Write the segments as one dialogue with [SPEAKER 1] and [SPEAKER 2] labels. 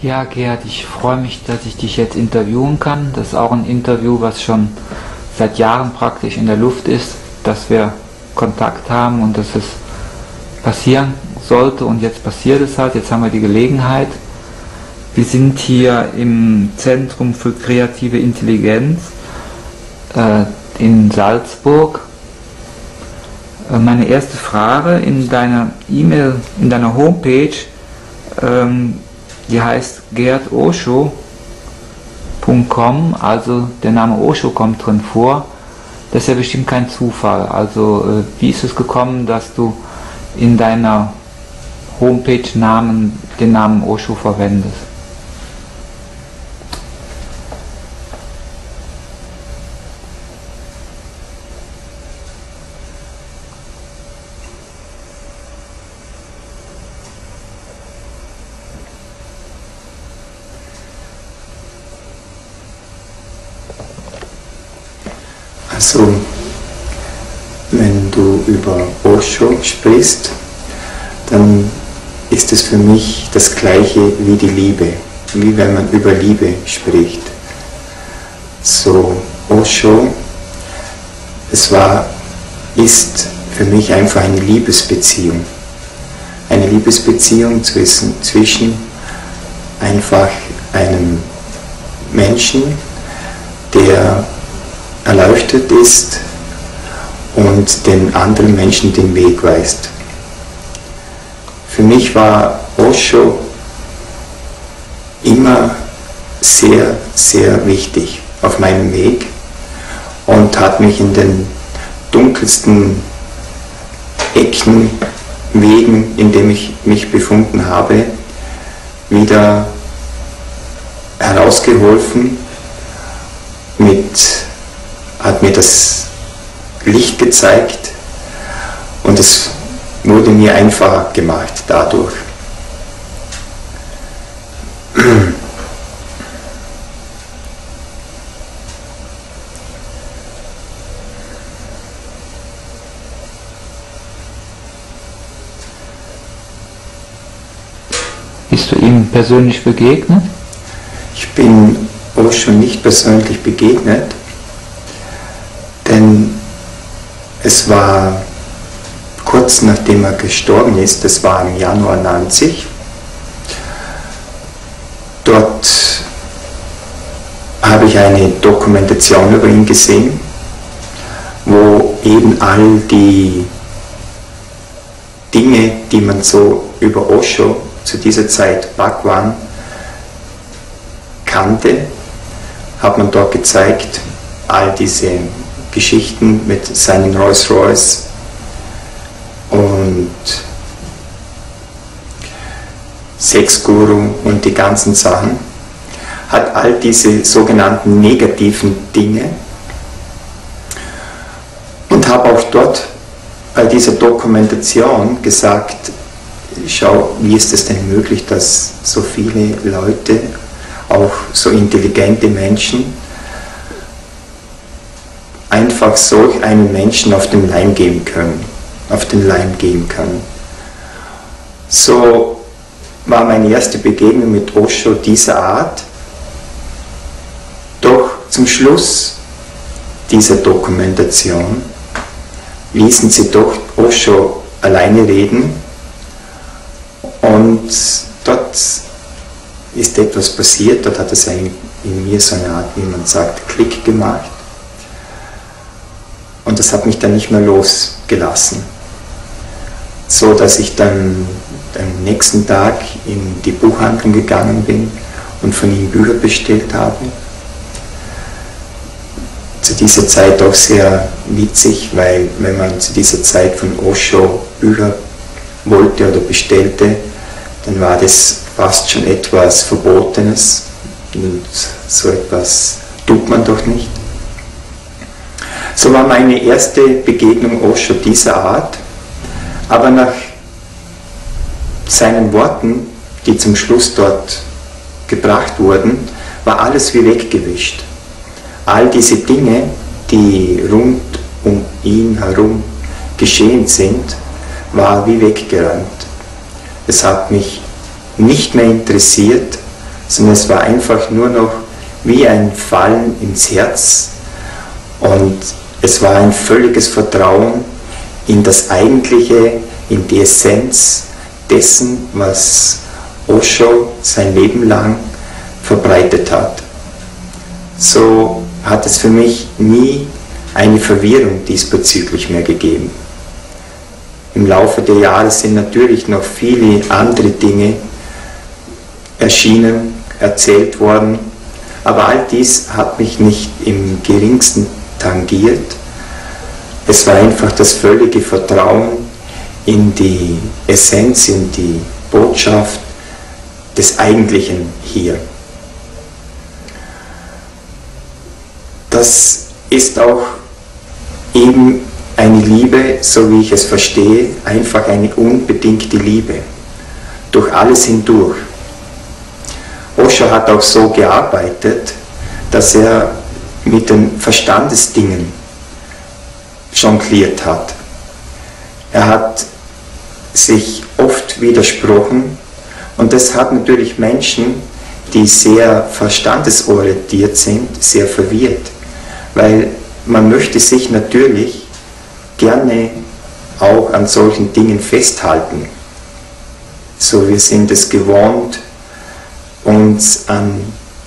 [SPEAKER 1] Ja, Gerhard, ich freue mich, dass ich dich jetzt interviewen kann. Das ist auch ein Interview, was schon seit Jahren praktisch in der Luft ist, dass wir Kontakt haben und dass es passieren sollte, und jetzt passiert es halt, jetzt haben wir die Gelegenheit. Wir sind hier im Zentrum für kreative Intelligenz in Salzburg. Meine erste Frage in deiner E-Mail, in deiner Homepage, die heißt gerhardosho.com, also der Name Osho kommt drin vor. Das ist ja bestimmt kein Zufall. Also wie ist es gekommen, dass du in deiner Homepage den Namen Osho verwendest?
[SPEAKER 2] Also, wenn du über Osho sprichst, dann ist es für mich das Gleiche wie die Liebe, wie wenn man über Liebe spricht. So, Osho, ist für mich einfach eine Liebesbeziehung. Eine Liebesbeziehung zwischen einfach einem Menschen, der erleuchtet ist und den anderen Menschen den Weg weist. Für mich war Osho immer sehr, sehr wichtig auf meinem Weg und hat mich in den dunkelsten Ecken, Wegen, in denen ich mich befunden habe, wieder herausgeholfen, hat mir das Licht gezeigt und es wurde mir einfacher gemacht dadurch.
[SPEAKER 1] Bist du ihm persönlich begegnet?
[SPEAKER 2] Ich bin Osho nicht persönlich begegnet, denn es war kurz nachdem er gestorben ist, das war im Januar 90. Dort habe ich eine Dokumentation über ihn gesehen, wo eben all die Dinge, die man so über Osho zu dieser Zeit Bhagwan kannte, hat man dort gezeigt, all diese Geschichten mit seinen Rolls-Royce und Sexguru und die ganzen Sachen, hat all diese sogenannten negativen Dinge, und habe auch dort bei dieser Dokumentation gesagt, schau, wie ist es denn möglich, dass so viele Leute, auch so intelligente Menschen, einfach solch einen Menschen auf den Leim gehen können. So war meine erste Begegnung mit Osho dieser Art. Doch zum Schluss dieser Dokumentation ließen sie doch Osho alleine reden, und dort ist etwas passiert, dort hat es in mir so eine Art, wie man sagt, Klick gemacht. Und das hat mich dann nicht mehr losgelassen. So dass ich dann am nächsten Tag in die Buchhandlung gegangen bin und von ihm Bücher bestellt habe. Zu dieser Zeit auch sehr witzig, weil wenn man zu dieser Zeit von Osho Bücher wollte oder bestellte, dann war das fast schon etwas Verbotenes. Und so etwas tut man doch nicht. So war meine erste Begegnung Osho dieser Art, aber nach seinen Worten, die zum Schluss dort gebracht wurden, war alles wie weggewischt. All diese Dinge, die rund um ihn herum geschehen sind, war wie weggeräumt. Es hat mich nicht mehr interessiert, sondern es war einfach nur noch wie ein Fallen ins Herz und es war ein völliges Vertrauen in das Eigentliche, in die Essenz dessen, was Osho sein Leben lang verbreitet hat. So hat es für mich nie eine Verwirrung diesbezüglich mehr gegeben. Im Laufe der Jahre sind natürlich noch viele andere Dinge erschienen, erzählt worden, aber all dies hat mich nicht im geringsten tangiert. Es war einfach das völlige Vertrauen in die Essenz, in die Botschaft des Eigentlichen hier. Das ist auch eben eine Liebe, so wie ich es verstehe, einfach eine unbedingte Liebe, durch alles hindurch. Osho hat auch so gearbeitet, dass er mit den Verstandesdingen jongliert hat. Er hat sich oft widersprochen und das hat natürlich Menschen, die sehr verstandesorientiert sind, sehr verwirrt, weil man möchte sich natürlich gerne auch an solchen Dingen festhalten. So, wir sind es gewohnt, uns an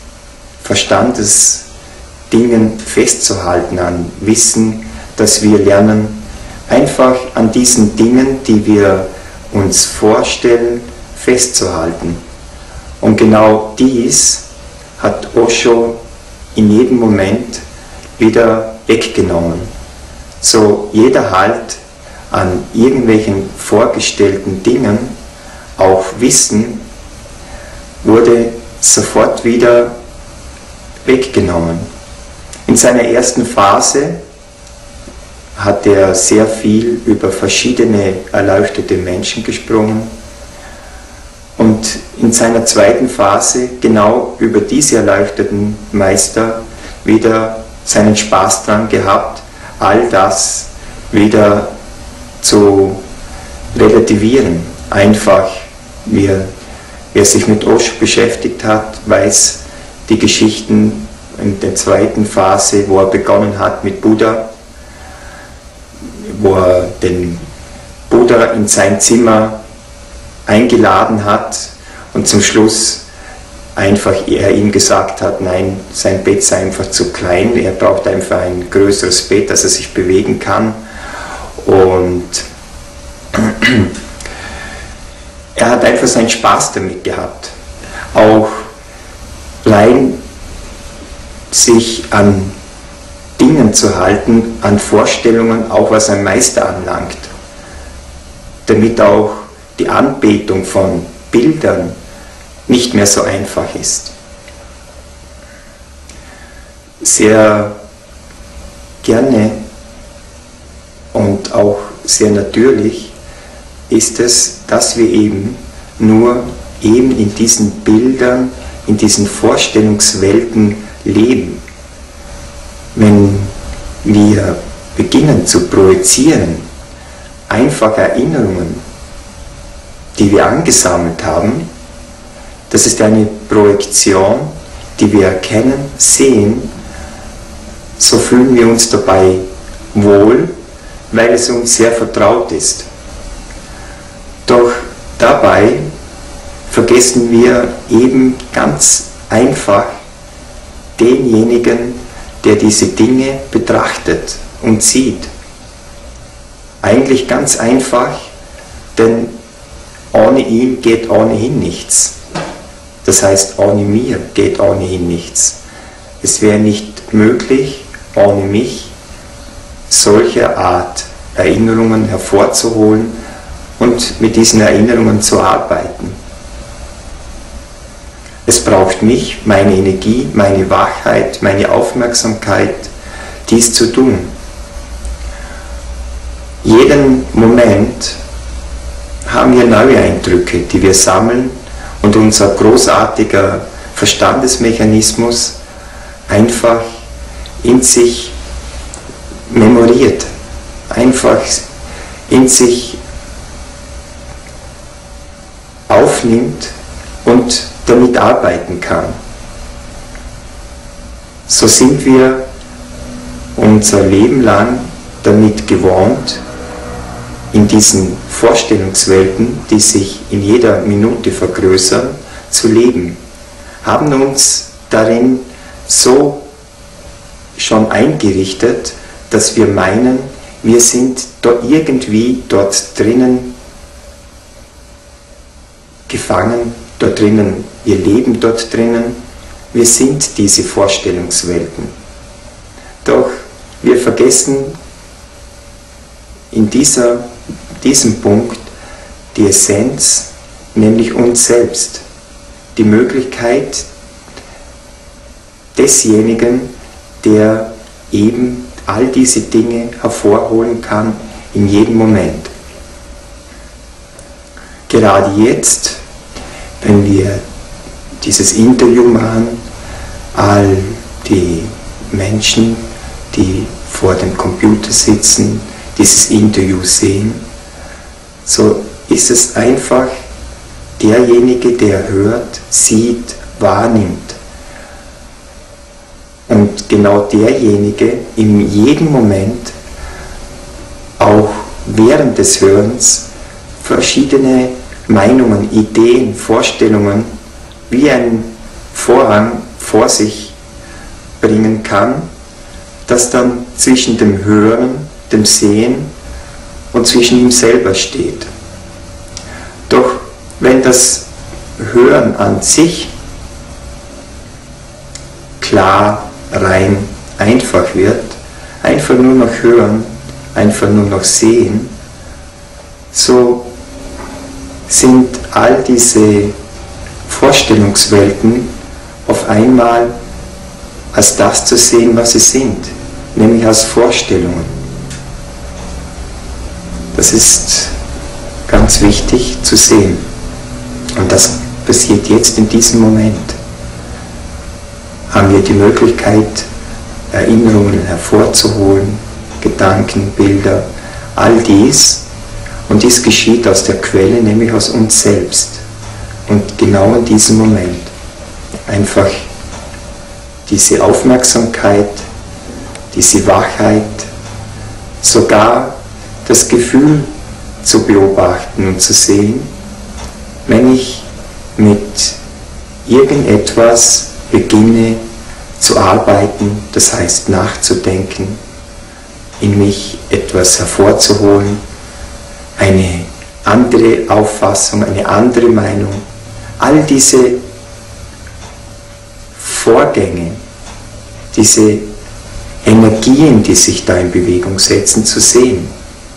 [SPEAKER 2] Verstandesdingen festzuhalten, an Wissen, das wir lernen, einfach an diesen Dingen, die wir uns vorstellen, festzuhalten. Und genau dies hat Osho in jedem Moment wieder weggenommen. So jeder Halt an irgendwelchen vorgestellten Dingen, auch Wissen, wurde sofort wieder weggenommen. In seiner ersten Phase hat er sehr viel über verschiedene erleuchtete Menschen gesprochen und in seiner zweiten Phase genau über diese erleuchteten Meister wieder seinen Spaß dran gehabt, all das wieder zu relativieren. Einfach, wer sich mit Osho beschäftigt hat, weiß die Geschichten in der zweiten Phase, wo er begonnen hat mit Buddha, wo er den Buddha in sein Zimmer eingeladen hat und zum Schluss einfach er ihm gesagt hat, nein, sein Bett sei einfach zu klein, er braucht einfach ein größeres Bett, dass er sich bewegen kann. Und er hat einfach seinen Spaß damit gehabt. Auch allein sich an Dingen zu halten, an Vorstellungen, auch was ein Meister anlangt, damit auch die Anbetung von Bildern nicht mehr so einfach ist. Sehr gerne und auch sehr natürlich ist es, dass wir eben nur eben in diesen Bildern, in diesen Vorstellungswelten leben. Wenn wir beginnen zu projizieren, einfach Erinnerungen, die wir angesammelt haben, das ist eine Projektion, die wir erkennen, sehen, so fühlen wir uns dabei wohl, weil es uns sehr vertraut ist. Doch dabei vergessen wir eben ganz einfach denjenigen, der diese Dinge betrachtet und sieht. Eigentlich ganz einfach, denn ohne ihn geht ohnehin nichts. Das heißt, ohne mir geht ohnehin nichts. Es wäre nicht möglich, ohne mich solche Art Erinnerungen hervorzuholen und mit diesen Erinnerungen zu arbeiten. Es braucht mich, meine Energie, meine Wachheit, meine Aufmerksamkeit, dies zu tun. Jeden Moment haben wir neue Eindrücke, die wir sammeln und unser großartiger Verstandesmechanismus einfach in sich memoriert, einfach in sich aufnimmt und damit arbeiten kann. So sind wir unser Leben lang damit gewohnt, in diesen Vorstellungswelten, die sich in jeder Minute vergrößern, zu leben, haben uns darin so schon eingerichtet, dass wir meinen, wir sind irgendwie dort drinnen gefangen, dort drinnen, wir leben dort drinnen, wir sind diese Vorstellungswelten. Doch wir vergessen in diesem Punkt die Essenz, nämlich uns selbst, die Möglichkeit desjenigen, der eben all diese Dinge hervorholen kann in jedem Moment. Gerade jetzt, wenn wir dieses Interview machen, all die Menschen, die vor dem Computer sitzen, dieses Interview sehen, so ist es einfach derjenige, der hört, sieht, wahrnimmt. Und genau derjenige in jedem Moment, auch während des Hörens, verschiedene Meinungen, Ideen, Vorstellungen wie ein Vorhang vor sich bringen kann, das dann zwischen dem Hören, dem Sehen und zwischen ihm selber steht. Doch wenn das Hören an sich klar, rein, einfach wird, einfach nur noch hören, einfach nur noch sehen, so sind all diese Vorstellungswelten auf einmal als das zu sehen, was sie sind, nämlich als Vorstellungen. Das ist ganz wichtig zu sehen. Und das passiert jetzt in diesem Moment. Haben wir die Möglichkeit, Erinnerungen hervorzuholen, Gedanken, Bilder, all dies. Und dies geschieht aus der Quelle, nämlich aus uns selbst. Und genau in diesem Moment einfach diese Aufmerksamkeit, diese Wachheit, sogar das Gefühl zu beobachten und zu sehen, wenn ich mit irgendetwas beginne zu arbeiten, das heißt nachzudenken, in mich etwas hervorzuholen, eine andere Auffassung, eine andere Meinung, all diese Vorgänge, diese Energien, die sich da in Bewegung setzen, zu sehen.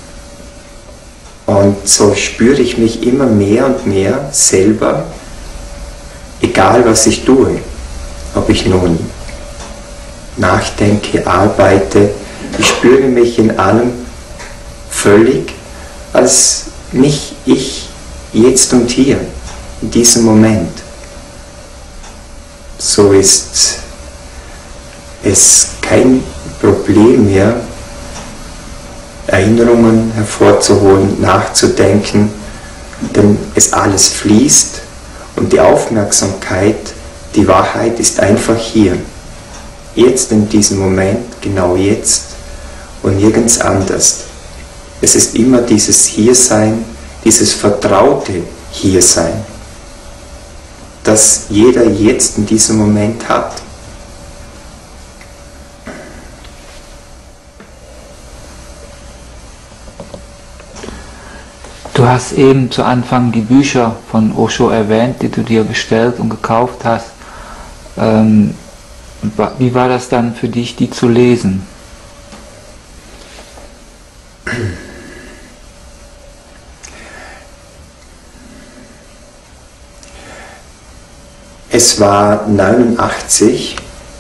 [SPEAKER 2] Und so spüre ich mich immer mehr und mehr selber, egal was ich tue, ob ich nun nachdenke, arbeite, ich spüre mich in allem völlig als nicht ich jetzt und hier, in diesem Moment. So ist es kein Problem mehr, Erinnerungen hervorzuholen, nachzudenken, denn es alles fließt und die Aufmerksamkeit, die Wahrheit ist einfach hier. Jetzt in diesem Moment, genau jetzt und nirgends anders. Es ist immer dieses Hiersein, dieses vertraute Hiersein, das jeder jetzt in diesem Moment hat.
[SPEAKER 1] Du hast eben zu Anfang die Bücher von Osho erwähnt, die du dir bestellt und gekauft hast. Wie war das dann für dich, die zu lesen?
[SPEAKER 2] Es war 1989,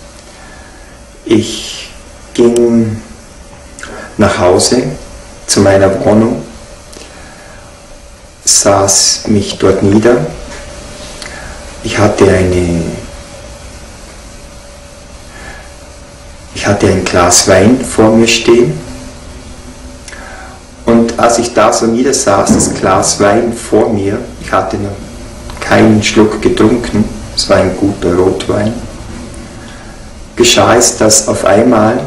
[SPEAKER 2] ich ging nach Hause zu meiner Wohnung, saß mich dort nieder, ich hatte ein Glas Wein vor mir stehen und als ich da so niedersaß, das Glas Wein vor mir, ich hatte noch keinen Schluck getrunken, es war ein guter Rotwein, geschah es, dass auf einmal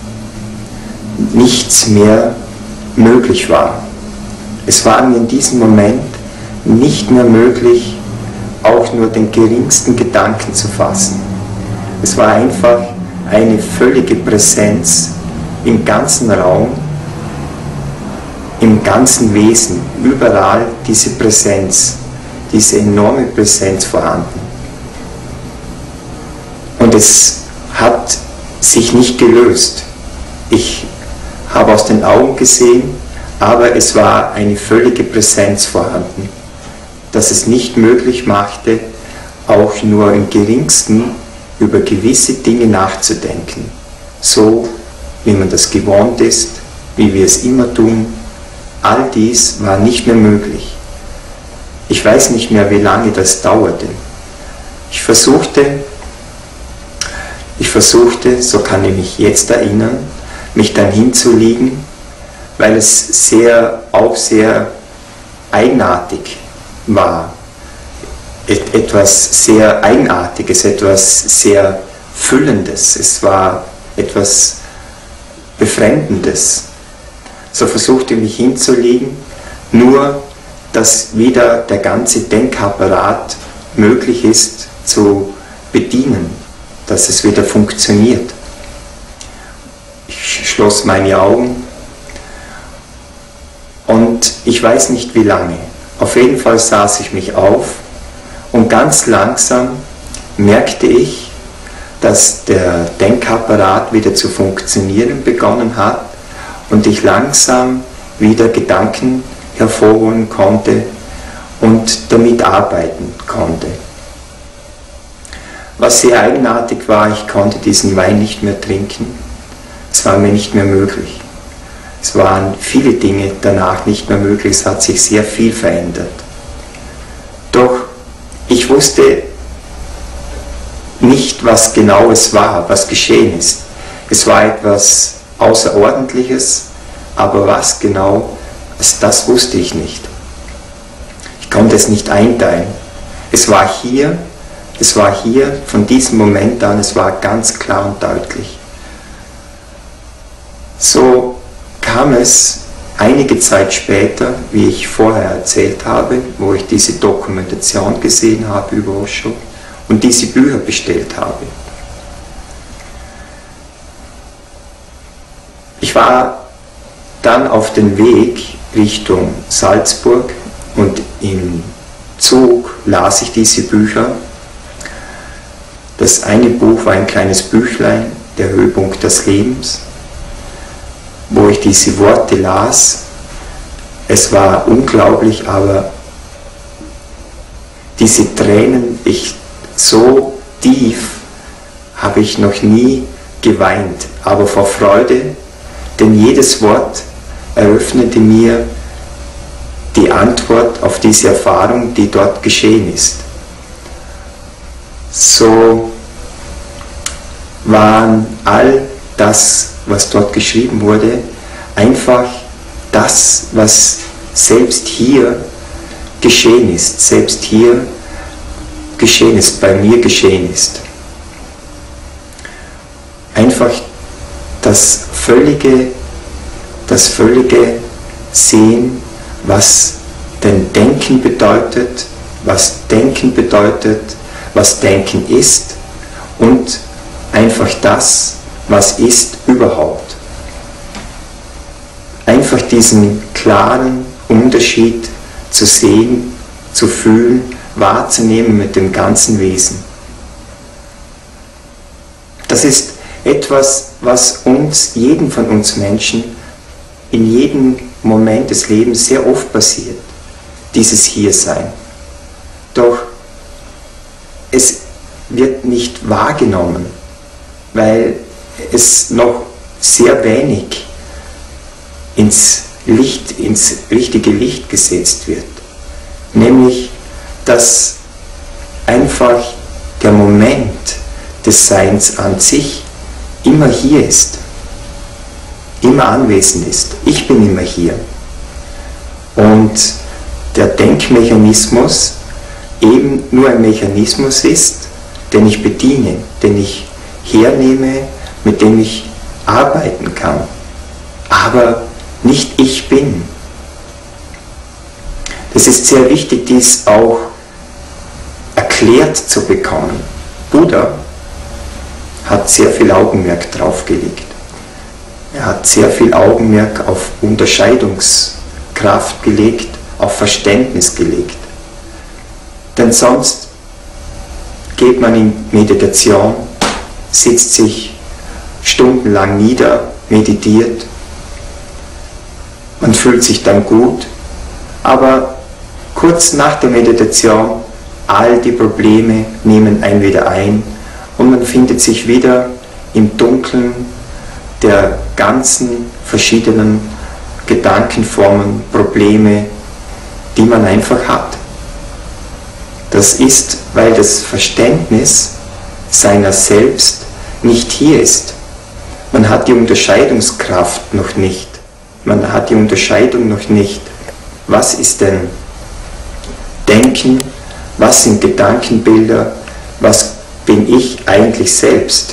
[SPEAKER 2] nichts mehr möglich war. Es war mir in diesem Moment nicht mehr möglich, auch nur den geringsten Gedanken zu fassen. Es war einfach eine völlige Präsenz im ganzen Raum, im ganzen Wesen, überall diese Präsenz, diese enorme Präsenz vorhanden. Und es hat sich nicht gelöst. Ich habe aus den Augen gesehen, aber es war eine völlige Präsenz vorhanden, dass es nicht möglich machte, auch nur im geringsten über gewisse Dinge nachzudenken, so wie man das gewohnt ist, wie wir es immer tun. All dies war nicht mehr möglich. Ich weiß nicht mehr, wie lange das dauerte. Ich versuchte, so kann ich mich jetzt erinnern, mich dann hinzulegen, weil es sehr eigenartig war. Etwas sehr Eigenartiges, etwas sehr Füllendes. Es war etwas Befremdendes. So versuchte ich mich hinzulegen, nur dass wieder der ganze Denkapparat möglich ist zu bedienen, dass es wieder funktioniert. Ich schloss meine Augen und ich weiß nicht wie lange. Auf jeden Fall saß ich mich auf und ganz langsam merkte ich, dass der Denkapparat wieder zu funktionieren begonnen hat und ich langsam wieder Gedanken hervorholen konnte und damit arbeiten konnte. Was sehr eigenartig war, ich konnte diesen Wein nicht mehr trinken. Es war mir nicht mehr möglich. Es waren viele Dinge danach nicht mehr möglich, es hat sich sehr viel verändert. Doch ich wusste nicht, was genau es war, was geschehen ist. Es war etwas Außerordentliches, aber was genau, das wusste ich nicht. Ich konnte es nicht einteilen. Es war hier von diesem Moment an, es war ganz klar und deutlich. So kam es einige Zeit später, wie ich vorher erzählt habe, wo ich diese Dokumentation gesehen habe über Osho und diese Bücher bestellt habe. Ich war dann auf dem Weg Richtung Salzburg und im Zug las ich diese Bücher. Das eine Buch war ein kleines Büchlein, der Höhepunkt des Lebens, wo ich diese Worte las. Es war unglaublich, aber diese Tränen, so tief habe ich noch nie geweint, aber vor Freude, denn jedes Wort eröffnete mir die Antwort auf diese Erfahrung, die dort geschehen ist. So waren all das, was dort geschrieben wurde, einfach das, was selbst hier geschehen ist, bei mir geschehen ist. Einfach das völlige Sehen, was denn Denken bedeutet, was Denken ist und einfach das, was ist überhaupt. Einfach diesen klaren Unterschied zu sehen, zu fühlen, wahrzunehmen mit dem ganzen Wesen. Das ist etwas, was jedem von uns Menschen, in jedem Moment des Lebens sehr oft passiert, dieses Hiersein. Doch es wird nicht wahrgenommen, weil es noch sehr wenig ins richtige Licht gesetzt wird. Nämlich, dass einfach der Moment des Seins an sich immer hier ist, immer anwesend ist. Ich bin immer hier. Und der Denkmechanismus, eben nur ein Mechanismus ist, den ich bediene, den ich hernehme, mit dem ich arbeiten kann, aber nicht ich bin. Das ist sehr wichtig, dies auch erklärt zu bekommen. Buddha hat sehr viel Augenmerk drauf gelegt. Er hat sehr viel Augenmerk auf Unterscheidungskraft gelegt, auf Verständnis gelegt. Denn sonst geht man in Meditation, sitzt sich stundenlang nieder, meditiert, man fühlt sich dann gut, aber kurz nach der Meditation, all die Probleme nehmen einen wieder ein und man findet sich wieder im Dunkeln der ganzen verschiedenen Gedankenformen, Probleme, die man einfach hat. Das ist, weil das Verständnis seiner selbst nicht hier ist. Man hat die Unterscheidungskraft noch nicht. Man hat die Unterscheidung noch nicht. Was ist denn Denken? Was sind Gedankenbilder? Was bin ich eigentlich selbst?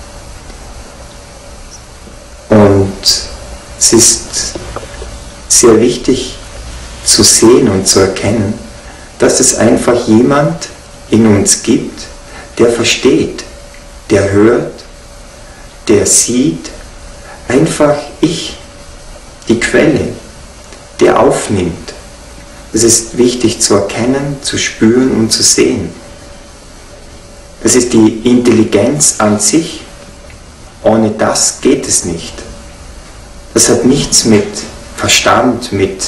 [SPEAKER 2] Und es ist sehr wichtig zu sehen und zu erkennen, dass es einfach jemand in uns gibt, der versteht, der hört, der sieht, einfach ich, die Quelle, der aufnimmt. Es ist wichtig zu erkennen, zu spüren und zu sehen. Es ist die Intelligenz an sich. Ohne das geht es nicht. Das hat nichts mit Verstand, mit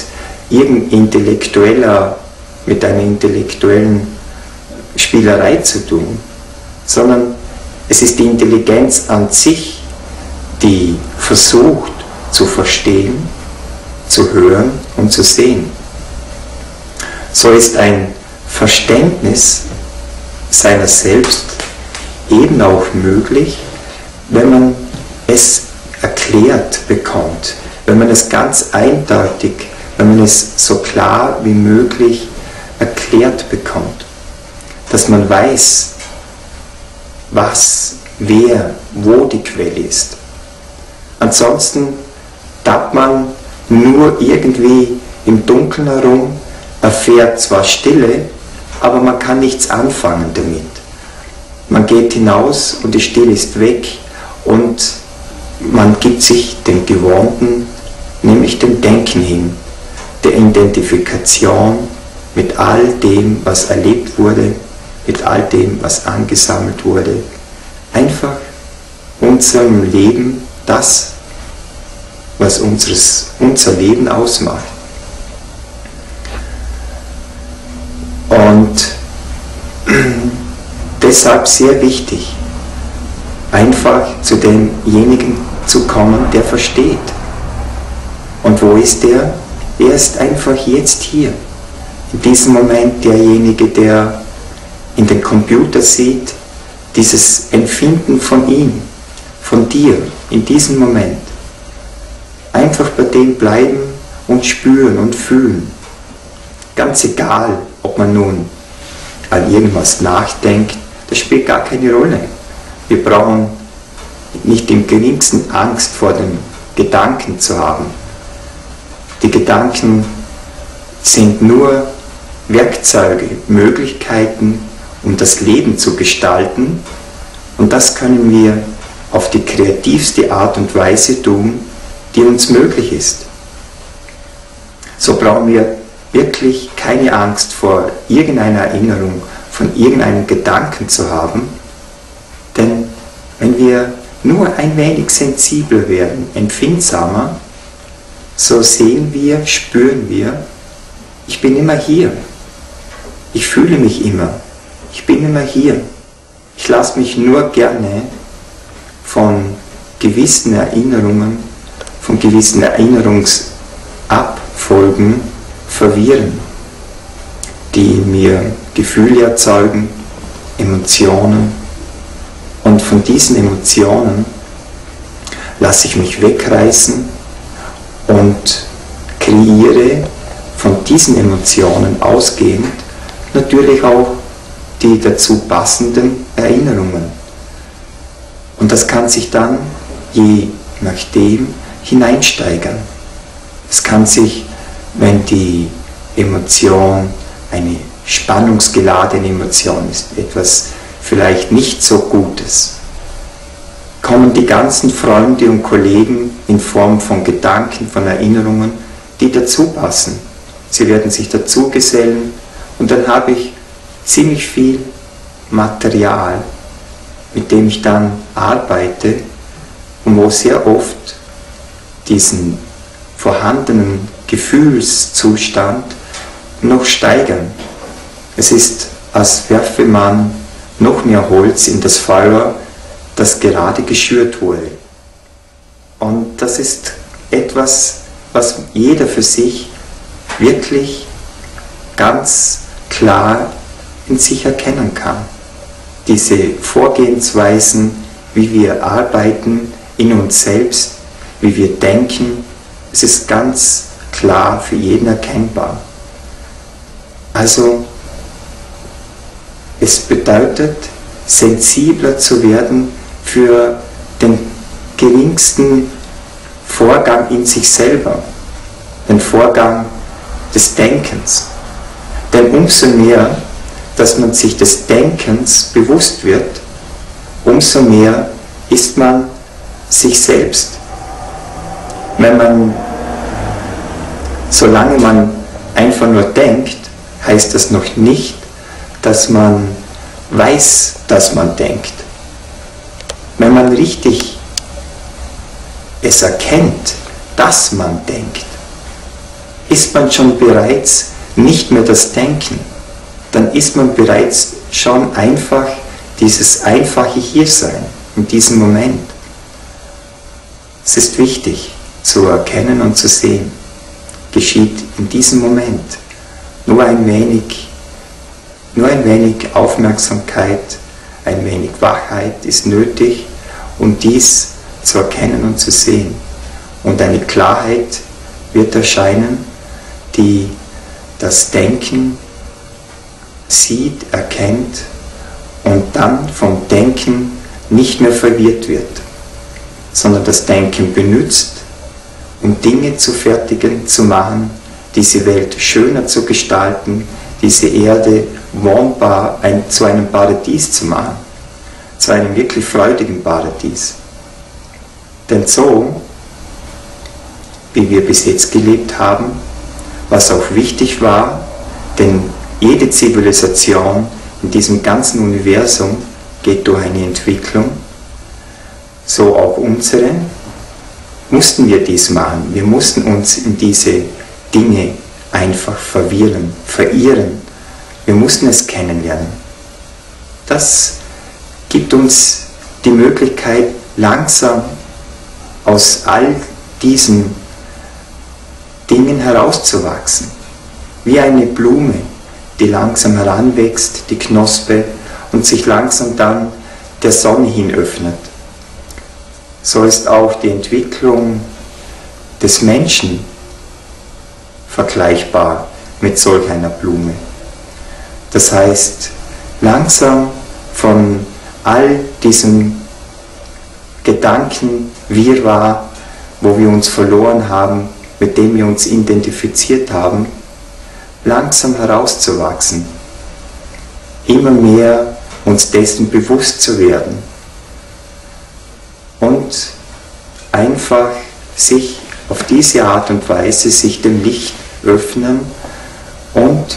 [SPEAKER 2] einer intellektuellen Spielerei zu tun, sondern es ist die Intelligenz an sich, die versucht zu verstehen, zu hören und zu sehen. So ist ein Verständnis seiner selbst eben auch möglich, wenn man es erklärt bekommt, wenn man es ganz eindeutig, wenn man es so klar wie möglich erklärt bekommt, dass man weiß, was, wer, wo die Quelle ist. Ansonsten tappt man nur irgendwie im Dunkeln herum, erfährt zwar Stille, aber man kann nichts anfangen damit. Man geht hinaus und die Stille ist weg und man gibt sich dem Gewohnten, nämlich dem Denken hin, der Identifikation mit all dem, was erlebt wurde, mit all dem, was angesammelt wurde. Einfach unserem Leben das, was unser Leben ausmacht. Und deshalb sehr wichtig, einfach zu demjenigen zu kommen, der versteht. Und wo ist der? Er ist einfach jetzt hier. In diesem Moment derjenige, der in den Computer sieht, dieses Empfinden von ihm, von dir, in diesem Moment. Einfach bei dem bleiben und spüren und fühlen. Ganz egal, ob man nun an irgendwas nachdenkt, das spielt gar keine Rolle. Wir brauchen nicht im geringsten Angst vor den Gedanken zu haben. Die Gedanken sind nur Werkzeuge, Möglichkeiten, um das Leben zu gestalten, und das können wir auf die kreativste Art und Weise tun, die uns möglich ist. So brauchen wir wirklich keine Angst vor irgendeiner Erinnerung, von irgendeinem Gedanken zu haben, denn wenn wir nur ein wenig sensibler werden, empfindsamer, so sehen wir, spüren wir, ich bin immer hier, ich fühle mich immer, ich bin immer hier, ich lasse mich nur gerne von gewissen Erinnerungen, von gewissen Erinnerungsabfolgen verwirren, die mir Gefühle erzeugen, Emotionen, und von diesen Emotionen lasse ich mich wegreißen und kreiere von diesen Emotionen ausgehend natürlich auch die dazu passenden Erinnerungen. Und das kann sich dann je nachdem hineinsteigern. Es kann sich, wenn die Emotion eine spannungsgeladene Emotion ist, etwas vielleicht nicht so Gutes, kommen die ganzen Freunde und Kollegen in Form von Gedanken, von Erinnerungen, die dazu passen. Sie werden sich dazu gesellen und dann habe ich ziemlich viel Material, mit dem ich dann arbeite und wo sehr oft diesen vorhandenen Gefühlszustand noch steigern. Es ist, als werfe man noch mehr Holz in das Feuer, das gerade geschürt wurde. Und das ist etwas, was jeder für sich wirklich ganz klar in sich erkennen kann. Diese Vorgehensweisen, wie wir arbeiten in uns selbst, wie wir denken, es ist ganz klar für jeden erkennbar. Also es bedeutet, sensibler zu werden für den geringsten Vorgang in sich selber, den Vorgang des Denkens. Denn umso mehr, dass man sich des Denkens bewusst wird, umso mehr ist man sich selbst. Solange man einfach nur denkt, heißt das noch nicht, dass man weiß, dass man denkt. Wenn man richtig es erkennt, dass man denkt, ist man schon bereits nicht mehr das Denken. Dann ist man bereits schon einfach dieses einfache Hiersein in diesem Moment. Es ist wichtig zu erkennen und zu sehen, geschieht in diesem Moment. Nur ein wenig Aufmerksamkeit, ein wenig Wachheit ist nötig, um dies zu erkennen und zu sehen. Und eine Klarheit wird erscheinen, die das Denken sieht, erkennt und dann vom Denken nicht mehr verwirrt wird, sondern das Denken benutzt, um Dinge zu fertigen, zu machen, diese Welt schöner zu gestalten, diese Erde wohnbar zu einem Paradies zu machen, zu einem wirklich freudigen Paradies. Denn so, wie wir bis jetzt gelebt haben, was auch wichtig war, denn jede Zivilisation in diesem ganzen Universum geht durch eine Entwicklung, so auch unsere, mussten wir dies machen. Wir mussten uns in diese Dinge einfach verirren. Wir mussten es kennenlernen. Das gibt uns die Möglichkeit, langsam aus all diesen Dingen herauszuwachsen. Wie eine Blume, die langsam heranwächst, die Knospe, und sich langsam dann der Sonne hin öffnet. So ist auch die Entwicklung des Menschen vergleichbar mit solch einer Blume. Das heißt, langsam von all diesem Gedankenwirrwarr, wo wir uns verloren haben, mit dem wir uns identifiziert haben, langsam herauszuwachsen, immer mehr uns dessen bewusst zu werden und einfach sich auf diese Art und Weise sich dem Licht öffnen und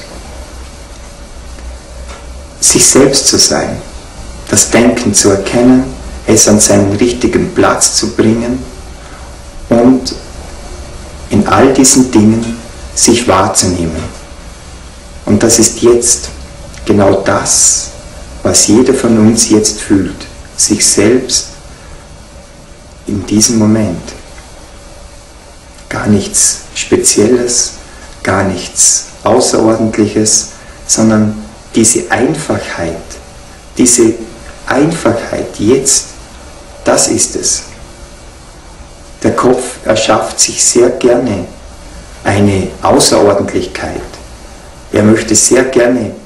[SPEAKER 2] sich selbst zu sein, das Denken zu erkennen, es an seinen richtigen Platz zu bringen und in all diesen Dingen sich wahrzunehmen. Und das ist jetzt genau das, was jeder von uns jetzt fühlt, sich selbst in diesem Moment. Gar nichts Spezielles, gar nichts Außerordentliches, sondern diese Einfachheit jetzt, das ist es. Der Kopf erschafft sich sehr gerne eine Außerordentlichkeit. Er möchte sehr gerne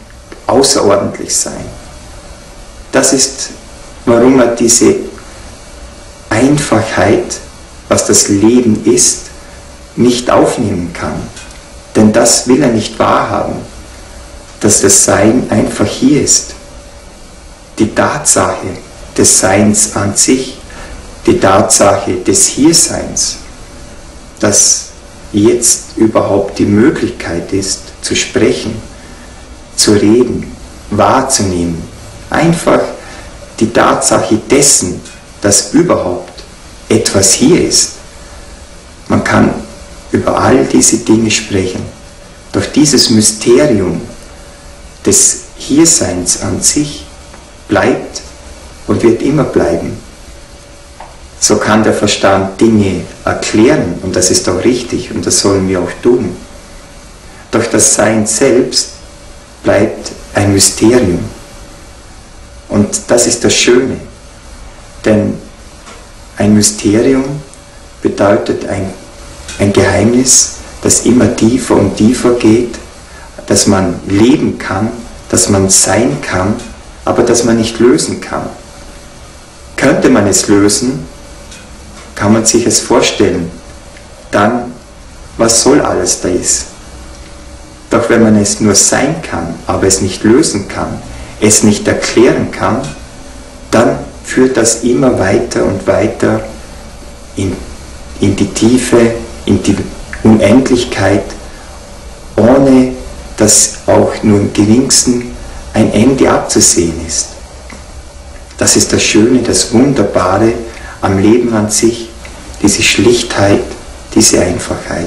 [SPEAKER 2] außerordentlich sein. Das ist, warum er diese Einfachheit, was das Leben ist, nicht aufnehmen kann. Denn das will er nicht wahrhaben, dass das Sein einfach hier ist. Die Tatsache des Seins an sich, die Tatsache des Hierseins, dass jetzt überhaupt die Möglichkeit ist, zu sprechen, zu reden, wahrzunehmen. Einfach die Tatsache dessen, dass überhaupt etwas hier ist. Man kann über all diese Dinge sprechen. Doch dieses Mysterium des Hierseins an sich bleibt und wird immer bleiben. So kann der Verstand Dinge erklären und das ist auch richtig und das sollen wir auch tun. Doch das Sein selbst bleibt ein Mysterium. Und das ist das Schöne, denn ein Mysterium bedeutet ein Geheimnis, das immer tiefer und tiefer geht, dass man leben kann, dass man sein kann, aber dass man nicht lösen kann. Könnte man es lösen, kann man sich es vorstellen, dann, was soll alles da ist. Doch wenn man es nur sein kann, aber es nicht lösen kann, es nicht erklären kann, dann führt das immer weiter und weiter in die Tiefe, in die Unendlichkeit, ohne dass auch nur im geringsten ein Ende abzusehen ist. Das ist das Schöne, das Wunderbare am Leben an sich, diese Schlichtheit, diese Einfachheit.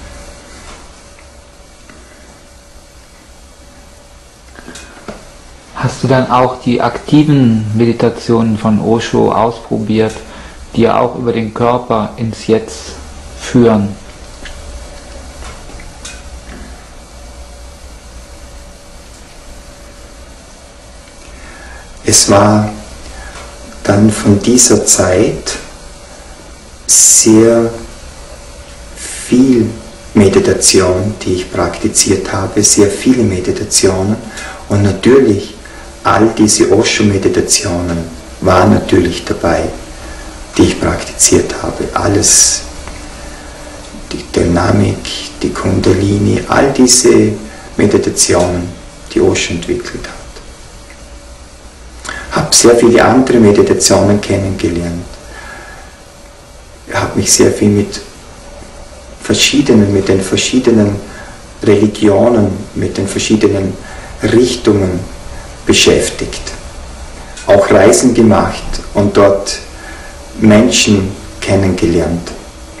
[SPEAKER 1] Hast du dann auch die aktiven Meditationen von Osho ausprobiert, die ja auch über den Körper ins Jetzt führen?
[SPEAKER 2] Es war dann von dieser Zeit sehr viel Meditation, die ich praktiziert habe, sehr viele Meditationen und natürlich all diese Osho-Meditationen waren natürlich dabei, die ich praktiziert habe. Alles, die Dynamik, die Kundalini, all diese Meditationen, die Osho entwickelt hat. Ich habe sehr viele andere Meditationen kennengelernt. Ich habe mich sehr viel mit den verschiedenen Religionen, mit den verschiedenen Richtungen beschäftigt. Auch Reisen gemacht und dort Menschen kennengelernt.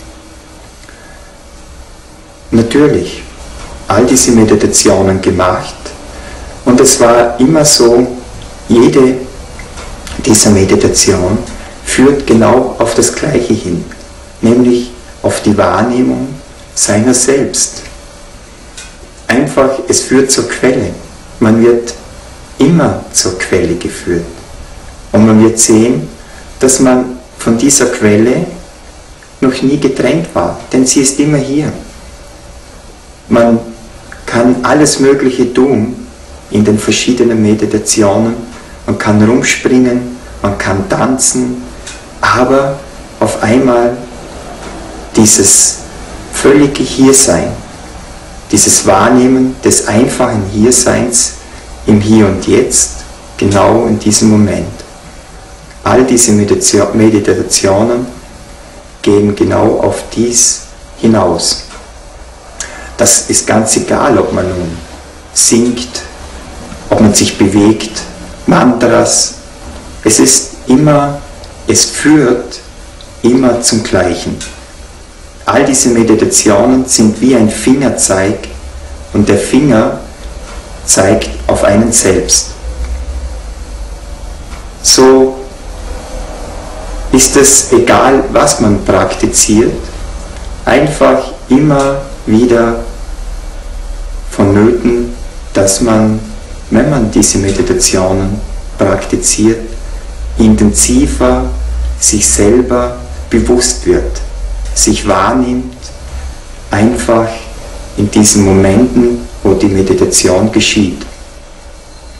[SPEAKER 2] Natürlich, all diese Meditationen gemacht und es war immer so, jede dieser Meditation führt genau auf das Gleiche hin, nämlich auf die Wahrnehmung seiner selbst. Einfach, es führt zur Quelle. Man wird immer zur Quelle geführt. Und man wird sehen, dass man von dieser Quelle noch nie getrennt war, denn sie ist immer hier. Man kann alles Mögliche tun in den verschiedenen Meditationen. Man kann rumspringen, man kann tanzen, aber auf einmal dieses völlige Hiersein, dieses Wahrnehmen des einfachen Hierseins im Hier und Jetzt, genau in diesem Moment. All diese Meditationen gehen genau auf dies hinaus. Das ist ganz egal, ob man nun singt, ob man sich bewegt, Mantras. Es führt immer zum Gleichen. All diese Meditationen sind wie ein Fingerzeig und der Finger zeigt auf einen selbst. So ist es egal, was man praktiziert, einfach immer wieder vonnöten, dass man, wenn man diese Meditationen praktiziert, intensiver sich selber bewusst wird, sich wahrnimmt, einfach in diesen Momenten, wo die Meditation geschieht.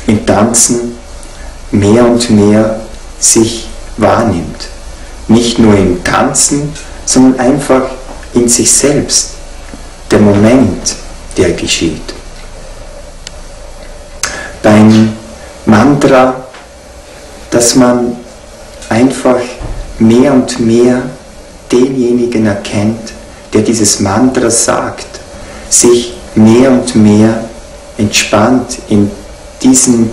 [SPEAKER 2] im Tanzen mehr und mehr sich wahrnimmt. Nicht nur im Tanzen, sondern einfach in sich selbst. Der Moment, der geschieht. Beim Mantra, dass man einfach mehr und mehr denjenigen erkennt, der dieses Mantra sagt, sich mehr und mehr entspannt, in diesem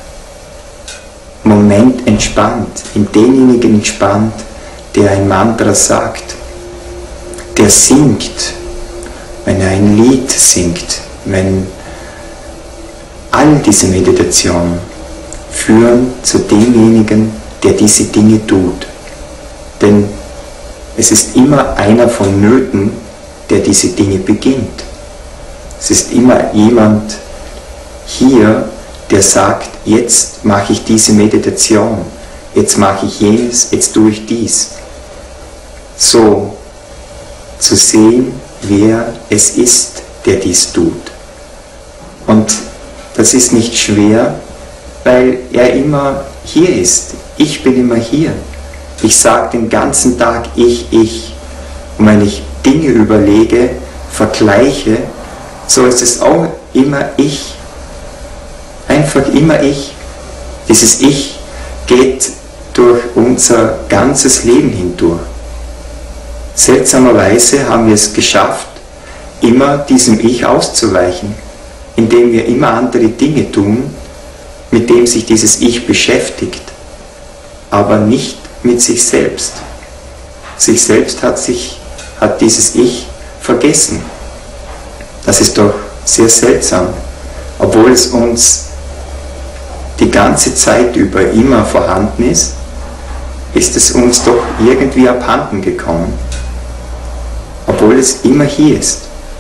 [SPEAKER 2] Moment entspannt, in denjenigen entspannt, der ein Mantra sagt, der singt, wenn er ein Lied singt, wenn all diese Meditationen führen zu demjenigen, der diese Dinge tut. Denn es ist immer einer vonnöten, der diese Dinge beginnt. Es ist immer jemand hier, der sagt, jetzt mache ich diese Meditation, jetzt mache ich jenes, jetzt tue ich dies. So zu sehen, wer es ist, der dies tut. Und das ist nicht schwer, weil er immer hier ist. Ich bin immer hier. Ich sage den ganzen Tag ich. Und wenn ich Dinge überlege, vergleiche, so ist es auch immer ich. Einfach immer ich. Dieses Ich geht durch unser ganzes Leben hindurch. Seltsamerweise haben wir es geschafft, immer diesem Ich auszuweichen, indem wir immer andere Dinge tun, mit dem sich dieses Ich beschäftigt, aber nicht mit sich selbst. Sich selbst hat dieses Ich vergessen. Das ist doch sehr seltsam, obwohl es uns die ganze Zeit über immer vorhanden ist, ist es uns doch irgendwie abhanden gekommen, obwohl es immer hier ist.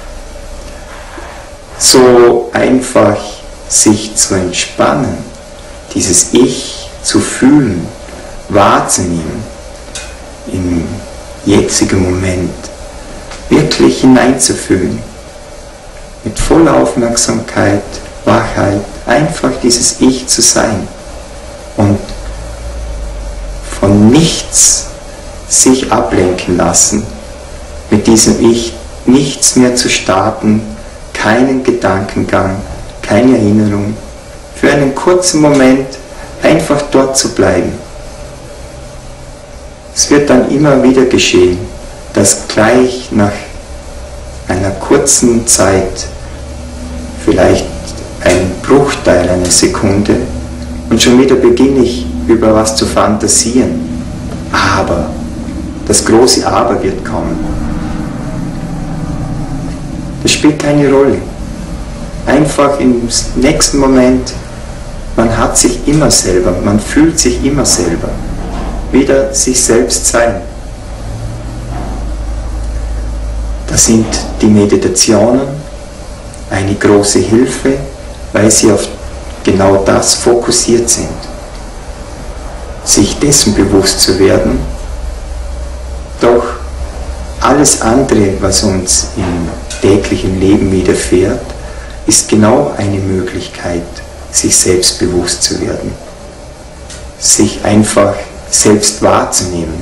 [SPEAKER 2] So einfach sich zu entspannen, dieses Ich zu fühlen, wahrzunehmen, im jetzigen Moment wirklich hineinzufühlen, mit voller Aufmerksamkeit, Wachheit, einfach dieses Ich zu sein und von nichts sich ablenken lassen, mit diesem Ich nichts mehr zu starten, keinen Gedankengang, keine Erinnerung, für einen kurzen Moment einfach dort zu bleiben. Es wird dann immer wieder geschehen, dass gleich nach einer kurzen Zeit, vielleicht ein Bruchteil einer Sekunde, und schon wieder beginne ich über was zu fantasieren. Aber, das große Aber wird kommen. Das spielt keine Rolle. Einfach im nächsten Moment, man hat sich immer selber, man fühlt sich immer selber. Wieder sich selbst sein. Da sind die Meditationen eine große Hilfe, weil sie auf genau das fokussiert sind. Sich dessen bewusst zu werden, doch alles andere, was uns im täglichen Leben widerfährt, ist genau eine Möglichkeit, sich selbst bewusst zu werden. Sich einfach selbst wahrzunehmen.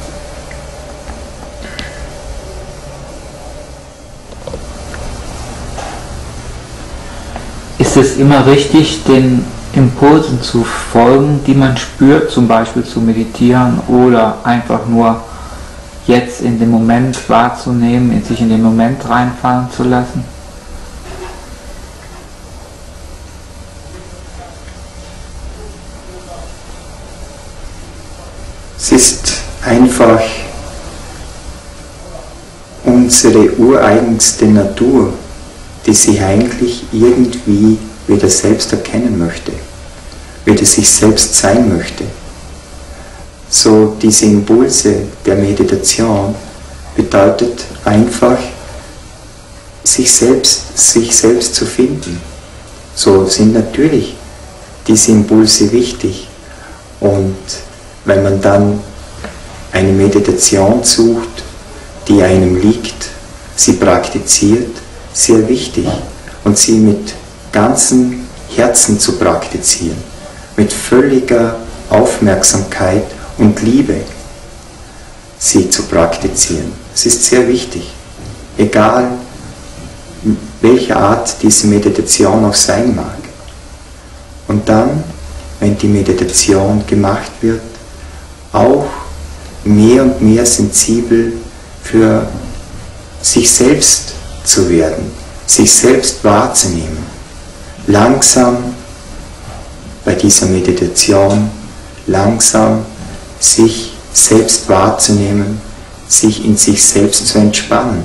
[SPEAKER 1] Ist es immer richtig, den Impulsen zu folgen, die man spürt, zum Beispiel zu meditieren oder einfach nur jetzt in dem Moment wahrzunehmen, sich in den Moment reinfallen zu lassen?
[SPEAKER 2] Es ist einfach unsere ureigenste Natur, die sich eigentlich irgendwie wieder selbst erkennen möchte, wieder sich selbst sein möchte. So diese Impulse der Meditation bedeutet einfach, sich selbst zu finden. So sind natürlich diese Impulse wichtig. Und wenn man dann eine Meditation sucht, die einem liegt, sie praktiziert, sehr wichtig und sie mit ganzem Herzen zu praktizieren, mit völliger Aufmerksamkeit und Liebe sie zu praktizieren. Es ist sehr wichtig, egal welche Art diese Meditation auch sein mag. Und dann, wenn die Meditation gemacht wird, auch mehr und mehr sensibel für sich selbst zu werden, sich selbst wahrzunehmen. Langsam bei dieser Meditation, langsam sich selbst wahrzunehmen, sich in sich selbst zu entspannen.